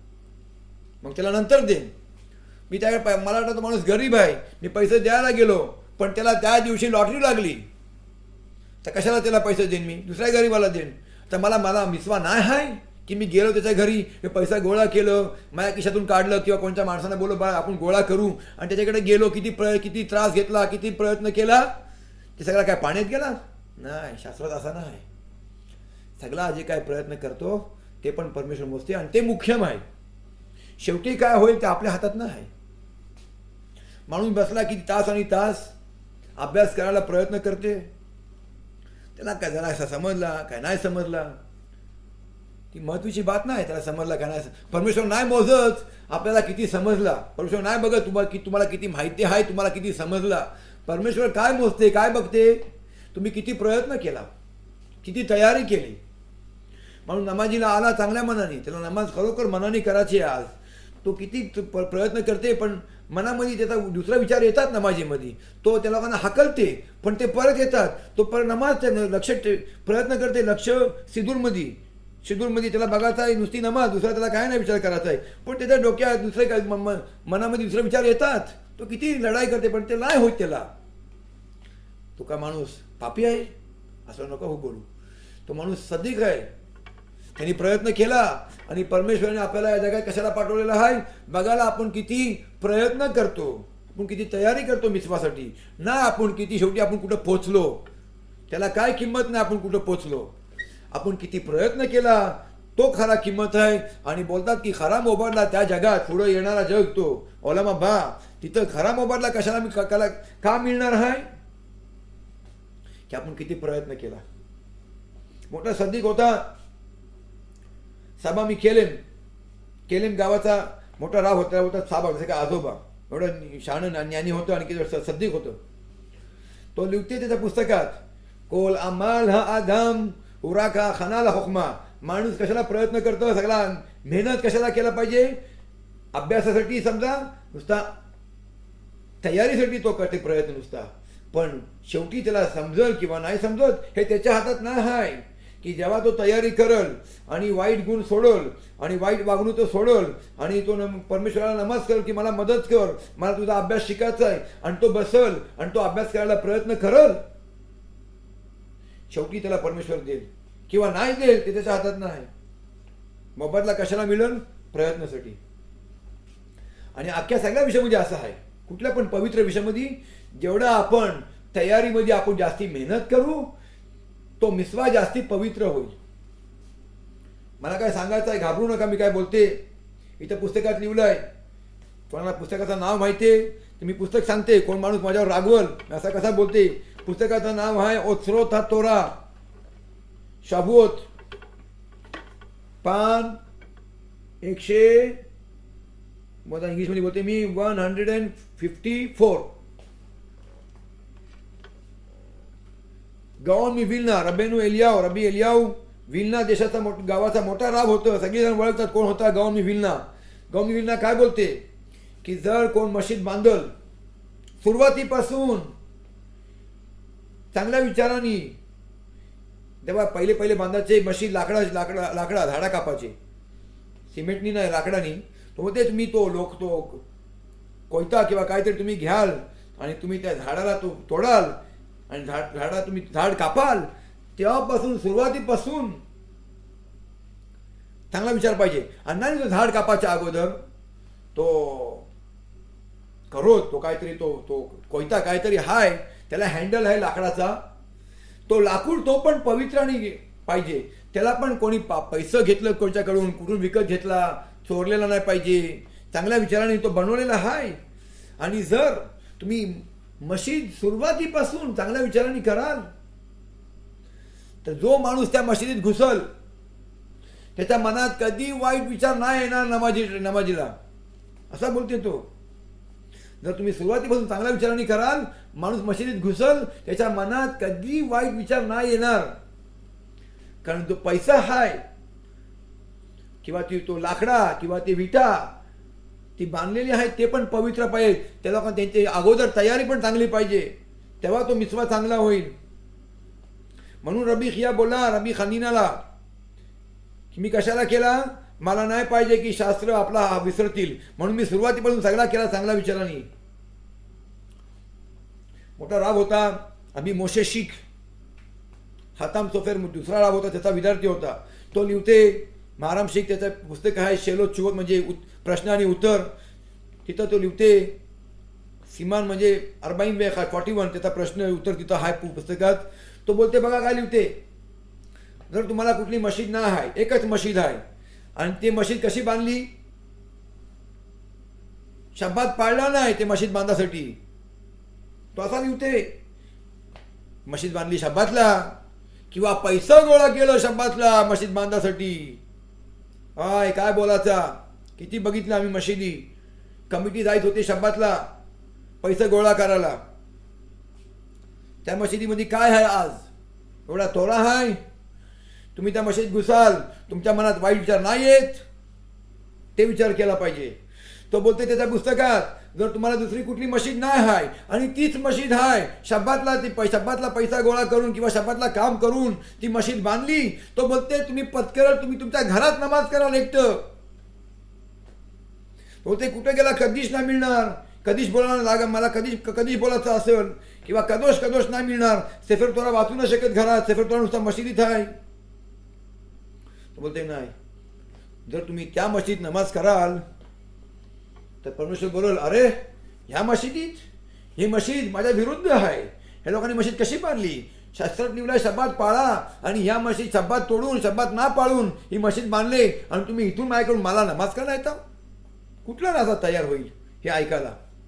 मग त्याला नंतर देईन. मी त्या मला वाटतं तो माणूस गरीब आहे, मी पैसे द्यायला गेलो पण त्याला त्या दिवशी लॉटरी लागली, तर कशाला त्याला पैसे देईन, मी दुसऱ्या गरीबाला देईन. तर मला मला विश्वास नाही आहे की मी गेलो त्याच्या घरी, मी पैसा गोळा केलं, माझ्या खिशातून काढलं किंवा कोणत्या माणसाने बोललो बा आपण गोळा करू, आणि त्याच्याकडे गेलो, किती प्रय किती त्रास घेतला, किती प्रयत्न केला, ते सगळा काय पाण्यात गेला नाही. शास्त्रात असा नाही. सगळा जे काय प्रयत्न करतो ते पण परमेश्वर मोजते आणि ते मुख्यम आहे. शेवटी काय होईल ते आपल्या हातात नाही. माणूस बसला किती तास आणि तास अभ्यास करायला प्रयत्न करते, त्याला काय जरा असा समजला काय नाही समजला ती महत्वाची बात नाही. त्याला समजला काय नाही, परमेश्वर नाही मोजत आपल्याला किती समजला, परमेश्वर नाही बघत तुम्हाला की तुम्हाला किती माहिती आहे, तुम्हाला किती समजला. परमेश्वर काय मोजते, काय बघते, तुम्ही किती प्रयत्न केला, किती तयारी केली. म्हणून नमाजीला आला चांगल्या मनाने, त्याला नमाज खरोखर मनाने करायची आज, तो किती प्रयत्न करते, पण मनामध्ये त्याचा दुसरा विचार येतात नमाजीमध्ये, तो त्या लोकांना हकलते पण ते परत येतात, तो परत नमाज लक्ष प्रयत्न करते, लक्ष सिदूरमध्ये सिदूरमध्ये त्याला बघायचं आहे नुसती नमाज, दुसरा त्याला काय नाही विचार करायचा आहे, पण त्याच्या डोक्यात दुसरे काय मनामध्ये दुसरे विचार येतात, तो किती लढाई करते पण ते नाही होत त्याला. तो का माणूस पापी आहे असं नको हो बोलू, तो माणूस सदिक आहे, त्यांनी प्रयत्न केला आणि परमेश्वराने आपल्याला या जगात कशाला पाठवलेला आहे बघायला. आपण किती प्रयत्न करतो, आपण किती तयारी करतो मिसवासाठी ना, आपण किती शेवटी आपण कुठं पोचलो त्याला काय किंमत नाही, आपण कुठं पोचलो, आपण किती प्रयत्न केला तो खरा किंमत आहे. आणि बोलतात की खरा मोबदला त्या जगात पुढे येणारा जग तो ओलामा बा, तिथं खरा मोबदला कशाला मी का, का मिळणार आहे की आपण किती प्रयत्न केला. मोठा सदिक होता साबा, मी केलेम केलेम गावाचा मोठा राव होता होता साबा, जसं का आजोबा, एवढं शाण ज्ञानी होतं आणि किती सद्दिक होतं. तो लिहिते त्याच्या पुस्तकात, कोल अमाल हा आदम उराका खनाला हुकमा, माणूस कशाला प्रयत्न करतो, सगळा मेहनत कशाला केला पाहिजे, अभ्यासासाठी समजा नुसता तयारीसाठी तो करते प्रयत्न नुसता, पण शेवटी त्याला समजल किंवा नाही समजत हे त्याच्या हातात नाही आहे. की जेव्हा तो तयारी करल आणि वाईट गुण सोडल आणि वाईट वागणूक तो सोडल आणि तो परमेश्वराला नमाज कर की मला मदत कर, मला तुझा अभ्यास शिकायचा आहे, आणि तो बसल आणि तो अभ्यास करायला प्रयत्न करल, शेवटी त्याला परमेश्वर देईल किंवा नाही देईल ते त्याच्या हातात नाही. मोबदला कशाला मिळेल, प्रयत्नासाठी. आणि अख्ख्या सगळ्या विषयामध्ये असं आहे, कुठल्या पण पवित्र विषयामध्ये जेवढा आपण तयारीमध्ये आपण जास्ती मेहनत करू तो मिसवा जास्ती पवित्र होईल. मला काय सांगायचं आहे, घाबरू नका मी काय बोलते, इथं पुस्तकात लिहिलंय, कोणाला पुस्तकाचं नाव माहितीये तर मी पुस्तक सांगते, कोण माणूस माझ्यावर रागवल असा कसा बोलते. पुस्तकाचं नाव आहे ओत्सरोत हा तोरा, शाबूत, पान एकशे मला इंग्लिशमध्ये बोलते मी one hundred and fifty four. गावन मी विलना, रबेनू एलियाव रबी एलियाव विलना देशाचा गावाचा मोठा राब होतं, सगळेजण ओळखतात कोण होता गावन मी विलना. गावन मी विलना काय बोलते की जर कोण मशीद बांधल सुरुवातीपासून चांगल्या विचारांनी, तेव्हा पहिले पहिले बांधायचे मशीद लाकडा लाकडा लाकडा झाडा कापाचे, सिमेंटनी नाही लाकडानी. तो म्हणते तुम्ही तो लोक तो कोयता किंवा काहीतरी तुम्ही घ्याल आणि तुम्ही त्या झाडाला तो तोडाल आणि झाड झाडा तुम्ही झाड कापाल, तेव्हापासून सुरुवातीपासून चांगला विचार पाहिजे. आणि नाही तो झाड कापाच्या अगोदर तो करो तो काहीतरी तो तो कोयता काहीतरी हाय, त्याला हँडल आहे लाकडाचा, तो लाकूड तो पण पवित्र आणि पाहिजे. त्याला पण कोणी पैसे घेतलं कोणच्याकडून, कुठून विकत घेतला, चोरलेला नाही पाहिजे. चांगल्या विचाराने तो बनवलेला आहे. आणि जर तुम्ही मशीद सुरुवातीपासून चांगल्या विचाराने कराल तर जो माणूस त्या मशिदीत घुसल त्याच्या मनात कधी वाईट विचार नाही येणार नमाजी नमाजीला, असा बोलते तो. जर तुम्ही सुरुवातीपासून चांगल्या विचाराने कराल, माणूस मशिदीत घुसल त्याच्या मनात कधी वाईट विचार नाही येणार. कारण तो पैसा हाय किंवा ती तो लाकडा किंवा ती विटा ती बांधलेली आहे ते पण पवित्र पाहिजे. त्या लोकांना त्यांची अगोदर तयारी पण चांगली पाहिजे, तेव्हा तो मिसवा चांगला होईल. म्हणून रबी खिया बोला रबी खानिनाला की मी कशाला केला, मला नाही पाहिजे की शास्त्र आपला विसरतील, म्हणून मी सुरुवातीपासून सगळा केला चांगल्या विचाराने. मोठा राब होता अभी मोशे शीख, हाताम सोफेर दुसरा राब होता, त्याचा विद्यार्थी होता. तो लिहिते महाराम शेख, त्याचं पुस्तक आहे शेलो चुवत म्हणजे प्रश्न आणि उत्तर. तिथं तो लिहिते सिमान म्हणजे अर्बाईन बे फॉर्टी वन त्याचा प्रश्न उत्तर तिथं आहे पुस्तकात. तो बोलते बघा काय लिहिते, जर तुम्हाला कुठली मशीद नाही आहे, एकच मशीद आहे आणि ती मशीद कशी बांधली, शब्दात पाळला नाही ते मशीद बांधासाठी. तो असा लिहिते मशीद बांधली शब्दातला किंवा पैसा गोळा केलं शब्दातला मशीद बांधासाठी. हाय काय बोलायचा, किती बघितलं आम्ही मशिदी, कमिटी जायत होते शब्दातला पैसा गोळा करायला. त्या मशिदीमध्ये काय आहे आज, एवढा तोरा आहे, तुम्ही त्या मशीद घुसाल तुमच्या मनात वाईट विचार नाही येत, ते विचार केला पाहिजे. तो बोलते त्याच्या पुस्तकात, जर तुम्हाला दुसरी कुठली मशीद नाही आहे आणि तीच मशीद आहे शब्दातला ती शब्दातला पैसा गोळा करून किंवा शब्दातला काम करून ती मशीद बांधली, तो बोलते तुम्ही पत्कराल, तुम्ही तुमच्या घरात नमाज कराल एकटं. बोलते कुठे गेला कधीच नाही मिळणार, कधीच बोलायला लागा मला कधीच कधीच बोलायचं असेल किंवा कदोष कदोष नाही मिळणार, सेफर तोरा वाचू न शकत घरात, सेफर तोरा नुसता मशिदीत आहे. तो बोलते नाही, जर तुम्ही त्या मशीद नमाज कराल तर परमेश्वर बोलल, अरे ह्या मशिदीत ही मशीद माझ्या विरुद्ध आहे, ह्या लोकांनी मशीद कशी बांधली, शास्त्रात निवला शब्दात पाळा आणि ह्या मशीद शब्दात तोडून शब्दात ना पाळून ही मशीद बांधले आणि तुम्ही इथून माझ्याकडून मला नमाज करायला येता, कुठला राजा तयार होईल हे ऐकायला.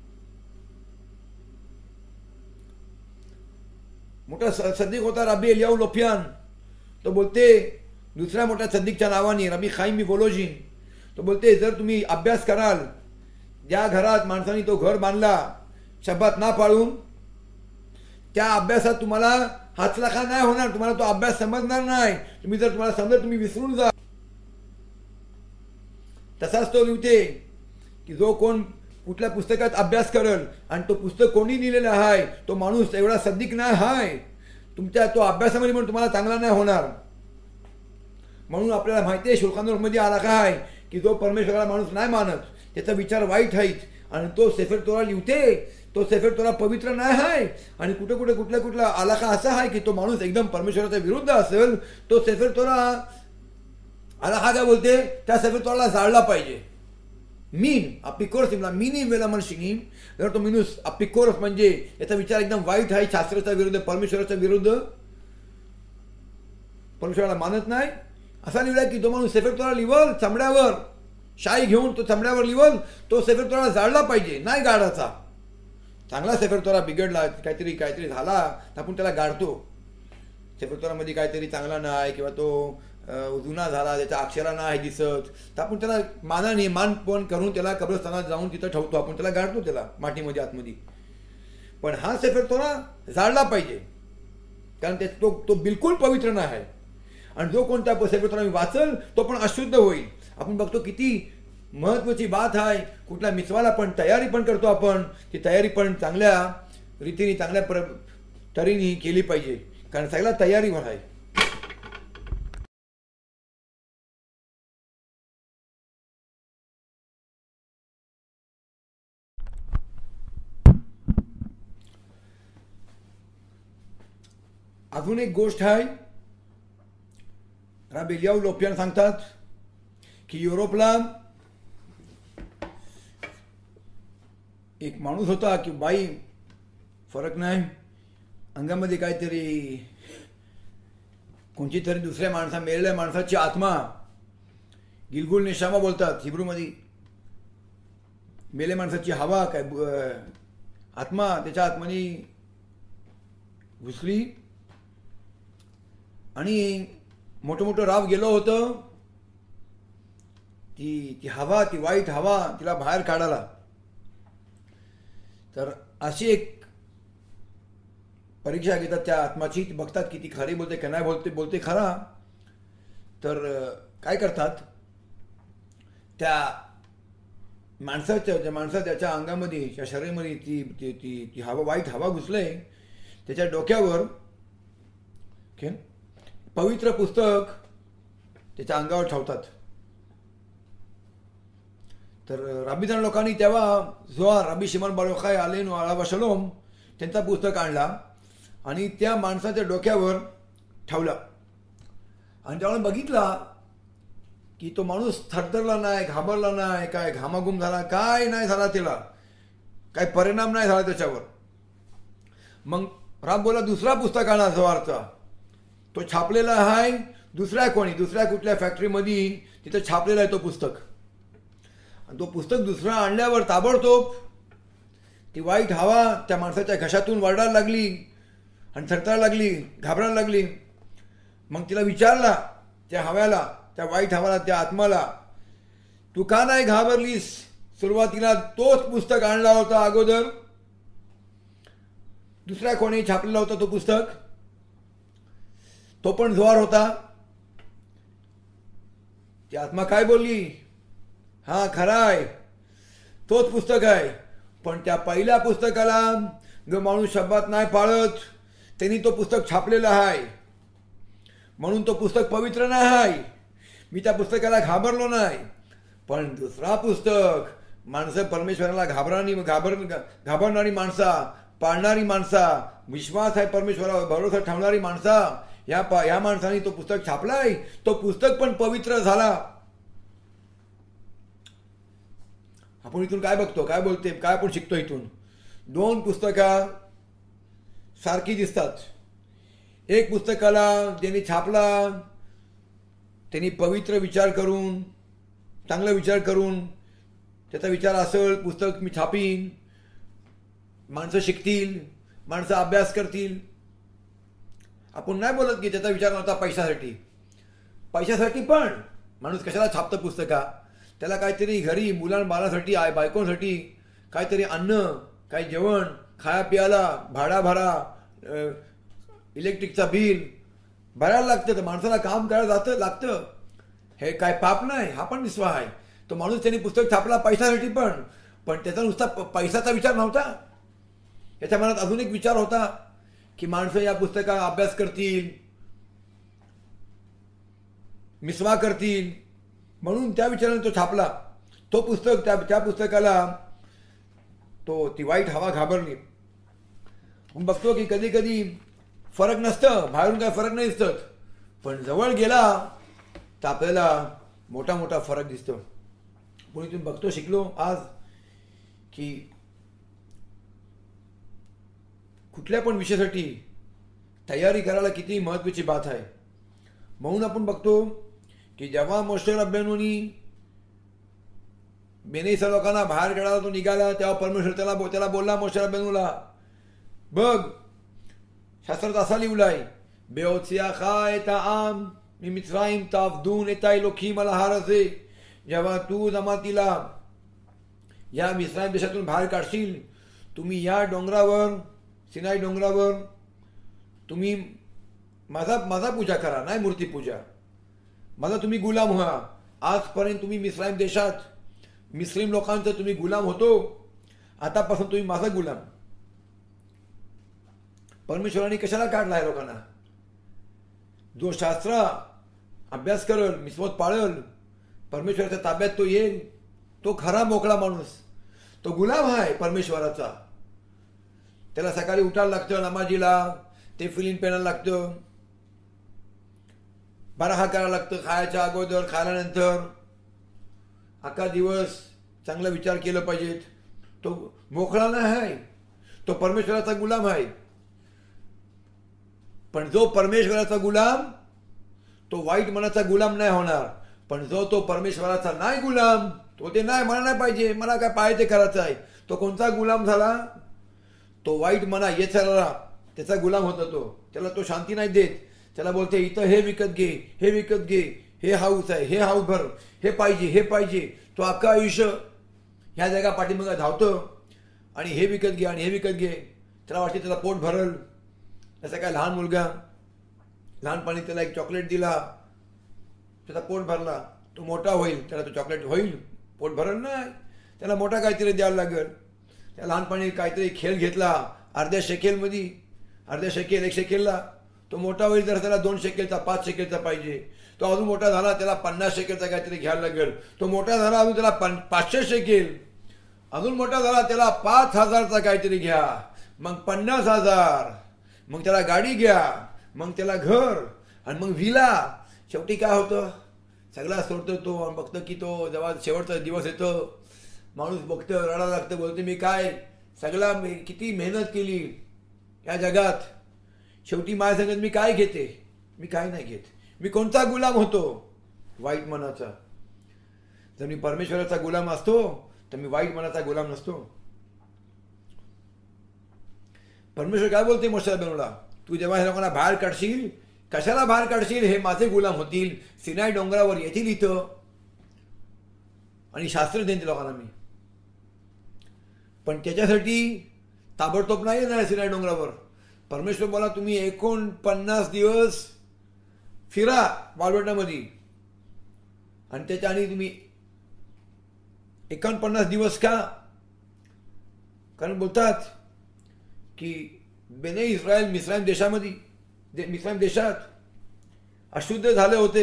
मोठा सद्दीक होता रबी एलियाहू लोपियान, तो बोलते दुसऱ्या मोठ्या सद्दीकच्या नावाने रबी खाईमी वोलोजिन. तो बोलते जर तुम्ही अभ्यास कराल, ज्या घरात माणसाने तो घर बांधला शब्दात ना पाळून, त्या अभ्यासात तुम्हाला हातलाखा नाही होणार, तुम्हाला तो अभ्यास समजणार नाही. तुम्ही जर तुम्हाला समजलं तुम्ही विसरून जा. तसाच तो लिहिते की जो कोण कुठल्या पुस्तकात अभ्यास करेल आणि तो पुस्तक कोणी लिहिलेलं आहे तो माणूस एवढा सद्दीक नाही आहे, तुमच्या तो अभ्यासामध्ये म्हणून तुम्हाला चांगला नाही होणार. म्हणून आपल्याला माहिती आहे शुल्कानूरमध्ये आला काय की जो परमेश्वराला माणूस नाही मानत, त्याचा विचार वाईट आहेत आणि तो सेफर तोरा लिहिते, तो सेफर तोरा पवित्र नाही आहे. आणि कुठे कुठे कुठल्या कुठला आलाखा असा आहे की तो माणूस एकदम परमेश्वराच्या विरुद्ध असेल, तो सेफर तोरा आलाखा काय बोलते त्या सेफर तोराला जाळला पाहिजे. मीन अपिकोरस मिनी वेला मन शिंगीम, जर तो मिनूस अपिकोरस म्हणजे याचा विचार एकदम वाईट आहे, शास्त्राच्या विरुद्ध परमेश्वराच्या विरुद्ध, परमेश्वराला मानत नाही, असा लिहिला की तो माणूस सेफर तोरा लिवल चमड्यावर शाई घेऊन तो चमड्यावर लिवल, तो सेफर तोरा जाळला पाहिजे, नाही गाडाचा. चांगला सेफर तोरा बिघडला, काहीतरी काहीतरी झाला तर आपण त्याला गाडतो. सेफर तोरामध्ये काहीतरी चांगला नाही किंवा तो जुना झाला, त्याच्या अक्षरा नाही दिसत, तर आपण त्याला मानाने मानपण करून त्याला कब्रस्थानात जाऊन तिथं ठेवतो, आपण त्याला गाडतो त्याला मातीमध्ये आतमध्ये. पण हा सेफर तोरा जाळला पाहिजे, कारण ते तो तो बिलकुल पवित्र नाही आहे. आणि जो कोणत्या सेफर तोरा वाचल तो पण अशुद्ध होईल. आपण बघतो किती महत्वाची बात आहे, कुठल्या मिसवाला पण तयारी पण करतो आपण, ती तयारी पण चांगल्या रीतीने चांगल्या पर तऱ्हेने केली पाहिजे, कारण सगळ्या तयारीवर आहे. अजून एक गोष्ट आहे, राब एलियाहू लोपियान सांगतात की युरोपला एक माणूस होता की बाई फरक नाही, अंगामध्ये काहीतरी कोणती तरी दुसऱ्या माणसा मेलेल्या माणसाची आत्मा, गिलगुल निशामा बोलतात हिब्रूमध्ये, मेले माणसाची हवा काय आत्मा त्याच्या आत्माने घुसली आणि मोठं मोठं राव गेलं होतं, ती ती हवा, ती वाईट हवा तिला बाहेर काढायला. तर अशी एक परीक्षा घेतात त्या आत्माची, बघतात की ती खरी बोलते का नाही बोलते बोलते खरा. तर काय करतात, त्या माणसाच्या ज्या माणसा त्याच्या अंगामध्ये त्या शरीरामध्ये ती ती ती ती हवा, वाईट हवा घुसले, त्याच्या डोक्यावर पवित्र पुस्तक त्याच्या अंगावर ठेवतात. तर राबीदान लोकांनी तेव्हा जो रबी शिमोन बर योखाय आलेनो अलावा शलोम त्यांचा पुस्तक आणला आणि त्या माणसाच्या डोक्यावर ठेवला. आणि त्यावेळेला बघितला की तो माणूस थरथरला नाही, घाबरला नाही, काय घामाघूम झाला, काय नाही झाला, त्याला काय परिणाम नाही झाला त्याच्यावर. मग राब बोला दुसरा पुस्तक आणा जवारचा, तो छापलेला आहे दुसऱ्या कोणी दुसऱ्या कुठल्या फॅक्टरीमध्ये तिथं छापलेला आहे तो पुस्तक. आणि तो पुस्तक दुसरा आणल्यावर ताबडतोब ती वाईट हवा त्या माणसाच्या घशातून वरडायला लागली आणि थरथरायला लागली, घाबरायला लागली. मग तिला विचारला त्या हव्याला, त्या वाईट हवाला, त्या आत्माला, तू का नाही घाबरलीस? सुरुवातीला तोच पुस्तक आणला होता अगोदर, दुसऱ्या कोणी छापलेला होता तो पुस्तक, तो पण जोर होता. ती आत्मा काय बोलली, हा खरा आहे तोच पुस्तक आहे, पण त्या पहिल्या पुस्तकाला जो माणूस शब्दात नाही पाळत त्यांनी तो पुस्तक छापलेला आहे, म्हणून तो पुस्तक पवित्र नाही आहे. मी त्या पुस्तकाला घाबरलो नाही. पण दुसरा पुस्तक माणसं परमेश्वराला घाबरणारी घाबर घाबरणारी माणसा, पाळणारी माणसा, विश्वास आहे परमेश्वरावर भरोसा ठेवणारी माणसा, या या माणसाने तो पुस्तक छापलाय, तो पुस्तक पण पवित्र झाला. आपण इथून काय बघतो, काय बोलते, काय आपण शिकतो इथून? दोन पुस्तका सारखी दिसतात. एक पुस्तकाला ज्यांनी छापला त्यांनी पवित्र विचार करून, चांगला विचार करून, त्याचा विचार असेल पुस्तक मी छापीन, माणसं शिकतील, माणसं अभ्यास करतील. आपण नाही बोलत की त्याचा विचार नव्हता पैशासाठी. पैशासाठी पण माणूस कशाला छापतं पुस्तका? त्याला काहीतरी घरी मुलां बाळासाठी, आय बायकोंसाठी काहीतरी अन्न, काही जेवण, खाया पियाला, भाडा भरा, इलेक्ट्रिकचा बिल भरायला लागतं. तर माणसाला काम करायला जातं लागतं. हे काय पाप नाही, हा पण विश्वास आहे. तो माणूस त्यांनी पुस्तक छापला पैशासाठी पण, पण त्याचा नुसता पैशाचा विचार नव्हता. याच्या मनात अजून एक विचार होता की माणसं या पुस्तकात अभ्यास करतील, मिसवा करतील, म्हणून त्या विचाराने तो छापला. तो पुस्तक त्या त्या पुस्तकाला तो ती वाईट हवा घाबरली. आपण बघतो की कधी कधी फरक नसतं, बाहेरून काय फरक नाही दिसत, पण जवळ गेला तर आपल्याला मोठा मोठा फरक दिसतो. आपण इथून बघतो, शिकलो आज की कुठल्या पण विषयासाठी तयारी करायला किती महत्त्वाची बात आहे. म्हणून आपण बघतो की जेव्हा मोशे रब्बेनूनी बेने इस्रायल लोकांना बाहेर काढायला तो निघाला, तेव्हा परमेश्वर त्याला त्याला बोलला मोशे रब्बेनूला, बघ शास्त्रात असा लिहिलाय, बेओत्सियाखा एत आम मिमित्राईम तावदून एत एलोकीम अल हार असे. जेव्हा तू जमातीला या मिस्राईम देशातून बाहेर काढशील, तुम्ही या डोंगरावर, सिनाई डोंगरावर तुम्ही माझा माझा पूजा करा, नाही मूर्ती पूजा, माझा तुम्ही गुलाम व्हा. आजपर्यंत तुम्ही मिस्राईम देशात मिस्लिम लोकांचा तुम्ही गुलाम होतो, आतापासून तुम्ही माझा गुलाम. परमेश्वराने कशाला काढला आहे लोकांना? जो शास्त्र अभ्यास करल, मिसवत पाळल, परमेश्वराच्या ताब्यात तो येईल, तो खरा मोकळा माणूस, तो गुलाम आहे परमेश्वराचा. त्याला सकाळी उठायला लागतं, नमाजीला ते फिलिन पेनायला लागतं, बराहा करायला लागतं, खायच्या अगोदर खाल्यानंतर अख्खा दिवस चांगला विचार केला पाहिजेत. तो मोकळा नाही आहे, तो परमेश्वराचा गुलाम आहे. पण जो परमेश्वराचा गुलाम तो वाईट मनाचा गुलाम नाही होणार. पण जो तो परमेश्वराचा नाही गुलाम तो ते नाही म्हणा नाही पाहिजे मला काय पाहिजे ते करायचं आहे. तो कोणता गुलाम झाला? तो वाईट मना येचारा त्याचा गुलाम होता. तो त्याला तो शांती नाही देत. त्याला बोलते इथं हे विकत घे, हे विकत घे, हे हाऊस आहे, हे हाऊस भर, हे पाहिजे, हे पाहिजे. तो अख्खा आयुष्य ह्या जगा पाठीमागे धावतो आणि हे विकत घे आणि हे विकत घे. त्याला वाटते त्याला पोट भरल. जसं काय लहान मुलगा लहानपणी त्याला एक चॉकलेट दिला, त्याचा पोट भरला. तो मोठा होईल त्याला तो चॉकलेट होईल, पोट भरल नाही, त्याला मोठा काहीतरी द्यायला लागेल. त्या लहानपणी काहीतरी खेळ घेतला अर्ध्या शेकेलमध्ये, अर्ध्या शेकेल एक शेकेलला. तो मोठा होईल तर त्याला दोन शेकेलचा पाच शेकेलचा पाहिजे. तो अजून मोठा झाला त्याला पन्नास शेकेलचा काहीतरी घ्यायला लागेल. तो मोठा झाला अजून त्याला पन पाचशे शेकेल. अजून मोठा झाला त्याला पाच हजारचा काहीतरी घ्या, मग पन्नास हजार, मग त्याला गाडी घ्या, मग त्याला घर आणि मग विला. शेवटी काय होतं? सगळा सोडतो तो आणि बघतो की तो जेव्हा शेवटचा दिवस येतो माणूस बघतं रडायला लागतं. बोलते मी काय सगळा किती मेहनत केली या जगात, शेवटी माझ्या सांगत मी काय घेते? मी काय नाही घेत. मी कोणता गुलाम होतो? वाईट मनाचा. जर मी परमेश्वराचा गुलाम असतो तर मी वाईट मनाचा गुलाम नसतो. परमेश्वर काय बोलते मोशे रब्बेनूला? तू जेव्हा हे लोकांना बाहेर काढशील, कशाला बाहेर काढशील? हे माझे गुलाम होतील, सिनाई डोंगरावर येतील इथं आणि शास्त्र देईन ते लोकांना मी. पण त्याच्यासाठी ताबडतोब नाही येणार सिनाई डोंगरावर. परमेश्वर बोला तुम्ही एकोणपन्नास दिवस फिरा वाळवंटामध्ये आणि त्याच्या आणि तुम्ही एकोणपन्नास दिवस का? कारण बोलतात की बेने इस्रायल मिस्राईम देशामध्ये दे, मिस्राईम देशात अशुद्ध झाले होते.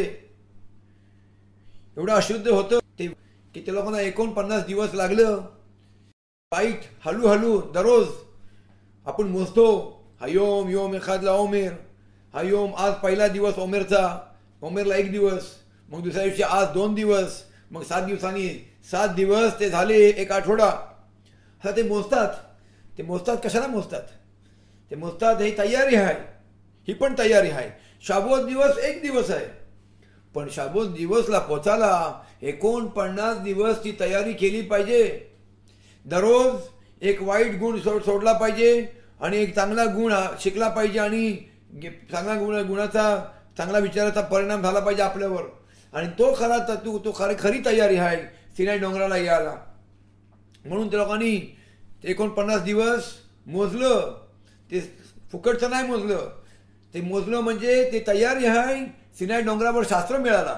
एवढं अशुद्ध होतं ते की त्या लोकांना एकोणपन्नास दिवस लागलं. वाईट हळूहळू दररोज आपण मोजतो. हा योम योम एखादला ओमेर, हा योम आज पहिला दिवस ओमेरचा, ओमेरला एक दिवस, मग दुसऱ्या दिवशी आज दोन दिवस, मग सात दिवसांनी सात दिवस ते झाले एक आठवडा. आता ते मोजतात. ते मोजतात कशाला मोजतात? ते मोजतात ही तयारी आहे, ही पण तयारी आहे. शाबोत दिवस एक दिवस आहे, पण शाबोत दिवसला पोचायला एकोणपन्नास दिवस ती तयारी केली पाहिजे. दररोज एक वाईट गुण सोड सोडला पाहिजे आणि एक चांगला गुण शिकला पाहिजे आणि चांगला गुण गुणाचा चांगला विचाराचा परिणाम झाला पाहिजे आपल्यावर. आणि तो खरा तू तो खरी खरी तयारी आहे सिनाई डोंगराला यायला. म्हणून त्या लोकांनी एकोणपन्नास दिवस मोजलं. ते फुकटचं नाही मोजलं, ते मोजलं म्हणजे ते तयारी आहे. सिनाई डोंगरावर शास्त्र मिळाला.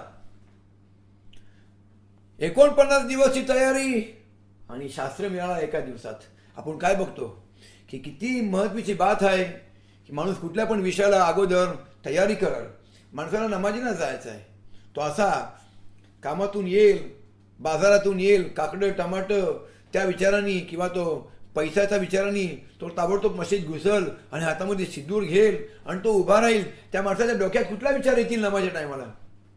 एकोणपन्नास दिवसची तयारी आणि शास्त्र मिळाला एका दिवसात. आपण काय बघतो की किती महत्त्वाची बात आहे की माणूस कुठल्या पण विषयाला अगोदर तयारी करेल. माणसाला नमाजीला जायचं आहे. तो असा कामातून येईल, बाजारातून येईल, काकडं टमाटर त्या विचारांनी किंवा तो पैशाच्या विचारांनी तो ताबडतोब मशीद घुसल आणि हातामध्ये सिंदूर घेईल आणि तो उभा राहील. त्या माणसाच्या डोक्यात कुठला विचार येतील नमाजच्या टायमाला?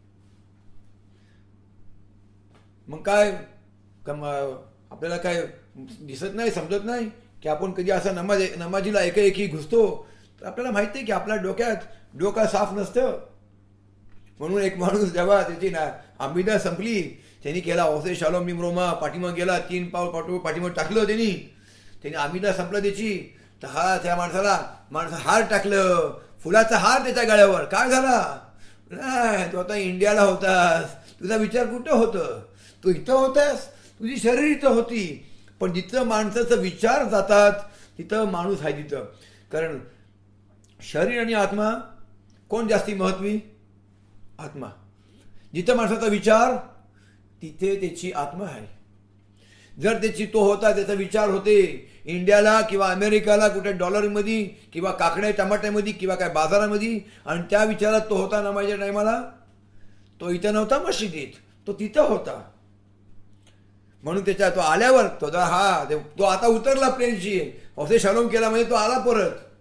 मग काय आपल्याला काय दिसत नाही, समजत नाही की आपण कधी असा नमाज नमाजीला एकाएकी घुसतो तर आपल्याला माहिती आहे की आपल्या डोक्यात डोका साफ नसतं. म्हणून एक माणूस जेव्हा त्याची ना आंबिदा संपली त्यांनी केला ओसे शालोम निमरोमा पाठीमाग गेला, तीन पाव पाठू पाठीमाग टाकलं त्यांनी त्यांनी आंबिदा संपला त्याची. तर हा त्या माणसाला माणसं हार टाकलं, फुलाचा हार त्याच्या गळ्यावर. काय झाला? नाही तू आता इंडियाला होतास, तुझा विचार कुठं होतं? तू इथं होतास, तुझी शरीर इथं होती. पण जिथं माणसाचं विचार जातात तिथं माणूस आहे तिथं. कारण शरीर आणि आत्मा कोण जास्ती महत्त्वी? आत्मा. जिथं माणसाचा विचार तिथे त्याची आत्मा आहे. जर त्याची तो होता त्याचा विचार होते इंडियाला किंवा अमेरिकाला कुठे डॉलरमध्ये किंवा काकड्या टमाट्यामध्ये किंवा काय बाजारामध्ये आणि त्या विचारात तो होता नमाजच्या टायमाला, तो इथं नव्हता मशिदीत, तो तिथं होता. म्हणून त्याच्या तो आल्यावर तो हा तो आता उतरला प्लेनशी, असे शालोम केला म्हणजे तो आला परत.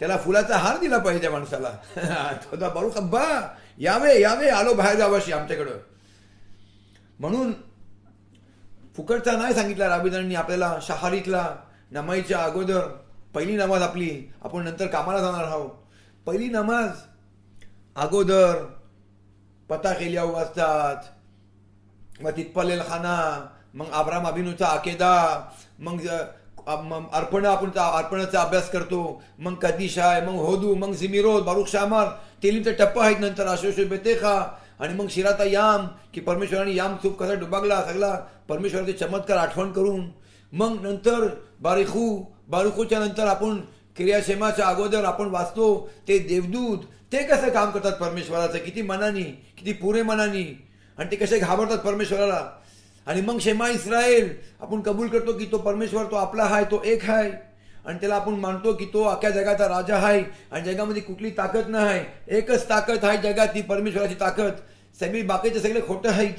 त्याला फुलाचा हार दिला पाहिजे त्या माणसाला. तो बारुख अब्बा यावे यावे, आलो बाहेर जावाशी आमच्याकडं. म्हणून फुकटचा नाही सांगितला राबीदांनी आपल्याला. शहारीतला नमाईच्या अगोदर पहिली नमाज आपली, आपण नंतर कामाला जाणार आहोत, पहिली नमाज अगोदर पता केल्या वाजतात, मग तितपलेल खाना, मग अब्राम अभिनूचा आकेदा, मग अर्पण आपण अर्पणाचा अभ्यास करतो, मग कदिशाय, मग होदू, मग झिमिरोज, बारुख शामार, तेलीचे टप्पा आहेत. नंतर आशोशो बेतेखा आणि मग शिराता याम, की परमेश्वराने याम चूप कसा डुबागला सगळा परमेश्वराचे चमत्कार आठवण करून, मग नंतर बारिखू, बारिखूच्या नंतर आपण क्रियाशेमाच्या अगोदर आपण वाचतो ते देवदूत, ते कसं काम करतात परमेश्वराचं, किती मनानी, किती पुरे मनानी, आणि ते कसे घाबरतात परमेश्वराला. आणि मग शेमा इस्रायल आपण कबूल करतो की तो परमेश्वर तो आपला आहे, तो एक आहे, आणि त्याला आपण मानतो की तो अख्ख्या जगाचा राजा आहे, आणि जगामध्ये कुठली ताकद नाही, एकच ताकद आहे जगात, ती परमेश्वराची ताकद. सगळी बाकीचे सगळे खोटं आहेत.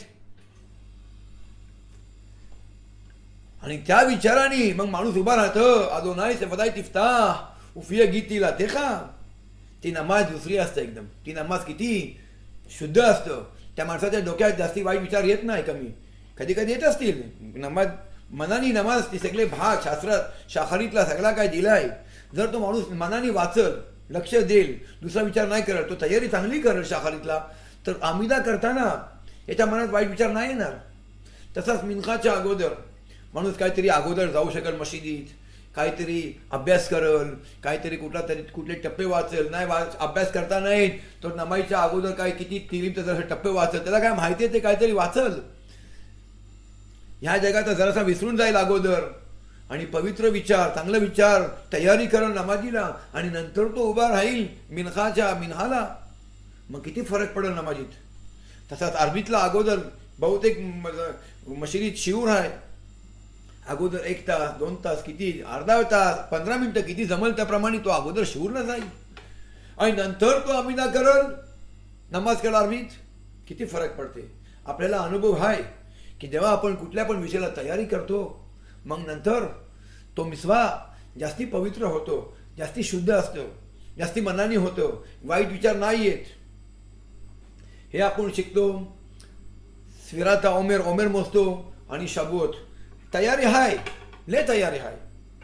आणि त्या विचाराने मग माणूस उभा राहतं. अदोनाय सेफदाय तिफ्ताह उफिया गीतीला ते का, ती नमाज दुसरी असते एकदम. ती नमाज किती शुद्ध असतं. त्या माणसाच्या डोक्यात जास्ती वाईट विचार येत नाही, कमी कधी कधी येत असतील. नमाज मनानी नमाज, ती सगळे भाग शास्त्रात शाखारीतला सगळा काय दिलाय. जर तो माणूस मनानी वाचल, लक्ष देईल, दुसरा विचार नाही करत, तो तयारी चांगली करेल शाखारीतला, तर आमिदा करताना याच्या मनात वाईट विचार नाही येणार. तसाच मिनखाच्या अगोदर माणूस काहीतरी अगोदर जाऊ शकेल मशिदीत, काहीतरी अभ्यास करल, काहीतरी कुठला तरी कुठले टप्पे वाचेल. नाही वाच अभ्यास करता नाही तर नमाईच्या अगोदर काय किती तिरीम जसं टप्पे वाचेल, त्याला काय माहिती आहे ते काहीतरी वाचल. ह्या जगात जरासा विसरून जाईल अगोदर, आणि पवित्र विचार, चांगला विचार तयारी करेल नमाजीला, आणि नंतर तो उभा राहील मिनखाच्या मिनहाला. मग किती फरक पडेल नमाजीत. तसाच अरबीतला अगोदर बहुतेक मशिदीत शिऊर आहे. अगोदर एक तास, दोन तास, किती अर्धा तास, पंधरा मिनिटं किती जमल त्याप्रमाणे तो अगोदर शिवरला जाईल, आणि नंतर तो अमिदा करल नमाज केला अरबीत. किती फरक पडते. आपल्याला अनुभव आहे की जेव्हा आपण कुठल्या पण विषयाला तयारी करतो, मग नंतर तो मिसवा जास्ती पवित्र होतो, जास्ती शुद्ध असतो, जास्ती मनानी होतो, वाईट विचार नाही येत. हे आपण शिकतो. स्विराता ओमेर ओमेर मोजतो, आणि शबोत तयारी आहे, लय तयारी आहे.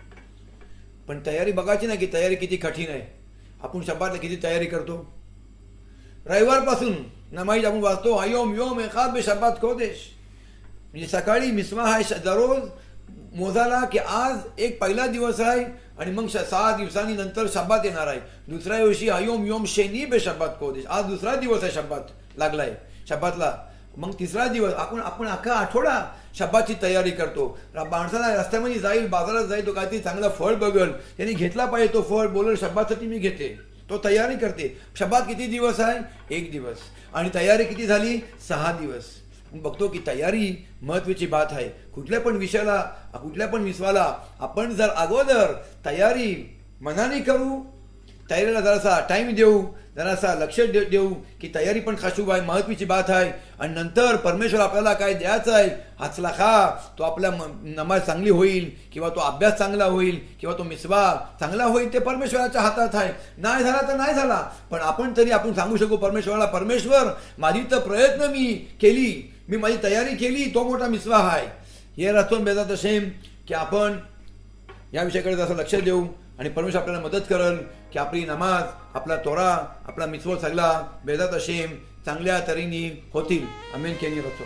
पण तयारी बघायची नाही की तयारी किती कठीण आहे. आपण शब्दाला किती तयारी करतो. रविवारपासून नमाज आपण वाचतो, अयोम योम एखाद बे शब्दात कोदेश, म्हणजे सकाळी मिसवा आहे दररोज मोजाला की आज एक पहिला दिवस आहे, आणि मग सहा दिवसांनी नंतर शब्दात येणार आहे. दुसऱ्या दिवशी अयोम योम शेनी बे शब्दात कोदेश, आज दुसरा दिवस आहे शब्दात लागलाय शब्दातला. मग तिसरा दिवस आपण आपण अख्खा आठवडा शब्दाची तयारी करतो. माणसाला रस्त्यामध्ये जाईल, बाजारात जाईल, तो काहीतरी चांगला फळ बघल, त्यांनी घेतला पाहिजे तो फळ, बोलल शब्दासाठी मी घेते, तो तयारी करते. शब्दात किती दिवस आहे? एक दिवस. आणि तयारी किती झाली? सहा दिवस. बघतो की तयारी महत्वाची बात आहे. कुठल्या पण विषयाला, कुठल्या पण विश्वाला आपण जर अगोदर तयारी मनाने करू, तयारीला जरासा टाइम देऊ, जरासा लक्ष देऊ की तयारी पण खाशूब आहे, महत्वाची बात आहे. आणि नंतर परमेश्वर आपल्याला काय द्यायचं आहे, हाचला खा, तो आपल्या नमाज चांगली होईल, किंवा तो अभ्यास चांगला होईल, किंवा तो मिसवा चांगला होईल, ते परमेश्वराच्या हातात आहे. नाही झाला तर नाही झाला, पण आपण तरी आपण सांगू शकू परमेश्वराला, परमेश्वर माझी तर प्रयत्न मी केली, मी माझी तयारी केली, तो मोठा मिसवा आहे. हे रचून बेजात असेल की आपण या विषयाकडे जसं लक्ष देऊ, आणि परमेश्वर आपल्याला मदत करेल की आपली नमाज, आपला तोरा, आपला मिसवो सगळा बेजात असेल चांगल्या तऱ्हेने होतील. आमेन. केली रचो.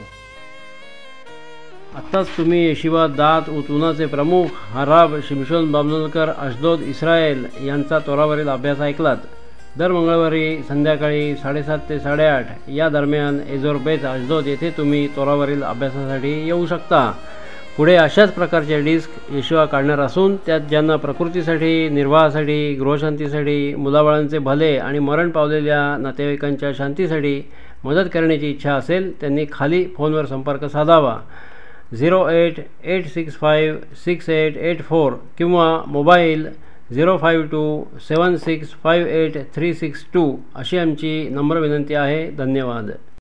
आत्ताच तुम्ही येशिवा दात उतुनाचे प्रमुख हराब शिमशोन बामनोलकर अशदोद इस्रायल यांचा तोरावरील अभ्यास ऐकलात. दर मंगळवारी संध्याकाळी साडेसात ते साडेआठ या दरम्यान एजोर बेत अशदोद येथे तुम्ही तोरावरील अभ्यासासाठी येऊ शकता. पुढे अशाच प्रकारचे डिस्क येशिवा काढणार असून त्यात ज्यांना प्रकृतीसाठी, निर्वाहासाठी, गृहशांतीसाठी, मुलाबाळांचे भले आणि मरण पावलेल्या नातेवाईकांच्या शांतीसाठी मदत करण्याची इच्छा असेल त्यांनी खाली फोनवर संपर्क साधावा. Zero eight eight six five six eight eight four किंवा mobile zero five two seven six five eight three six two अशी आमची नम्र विनंती आहे. धन्यवाद.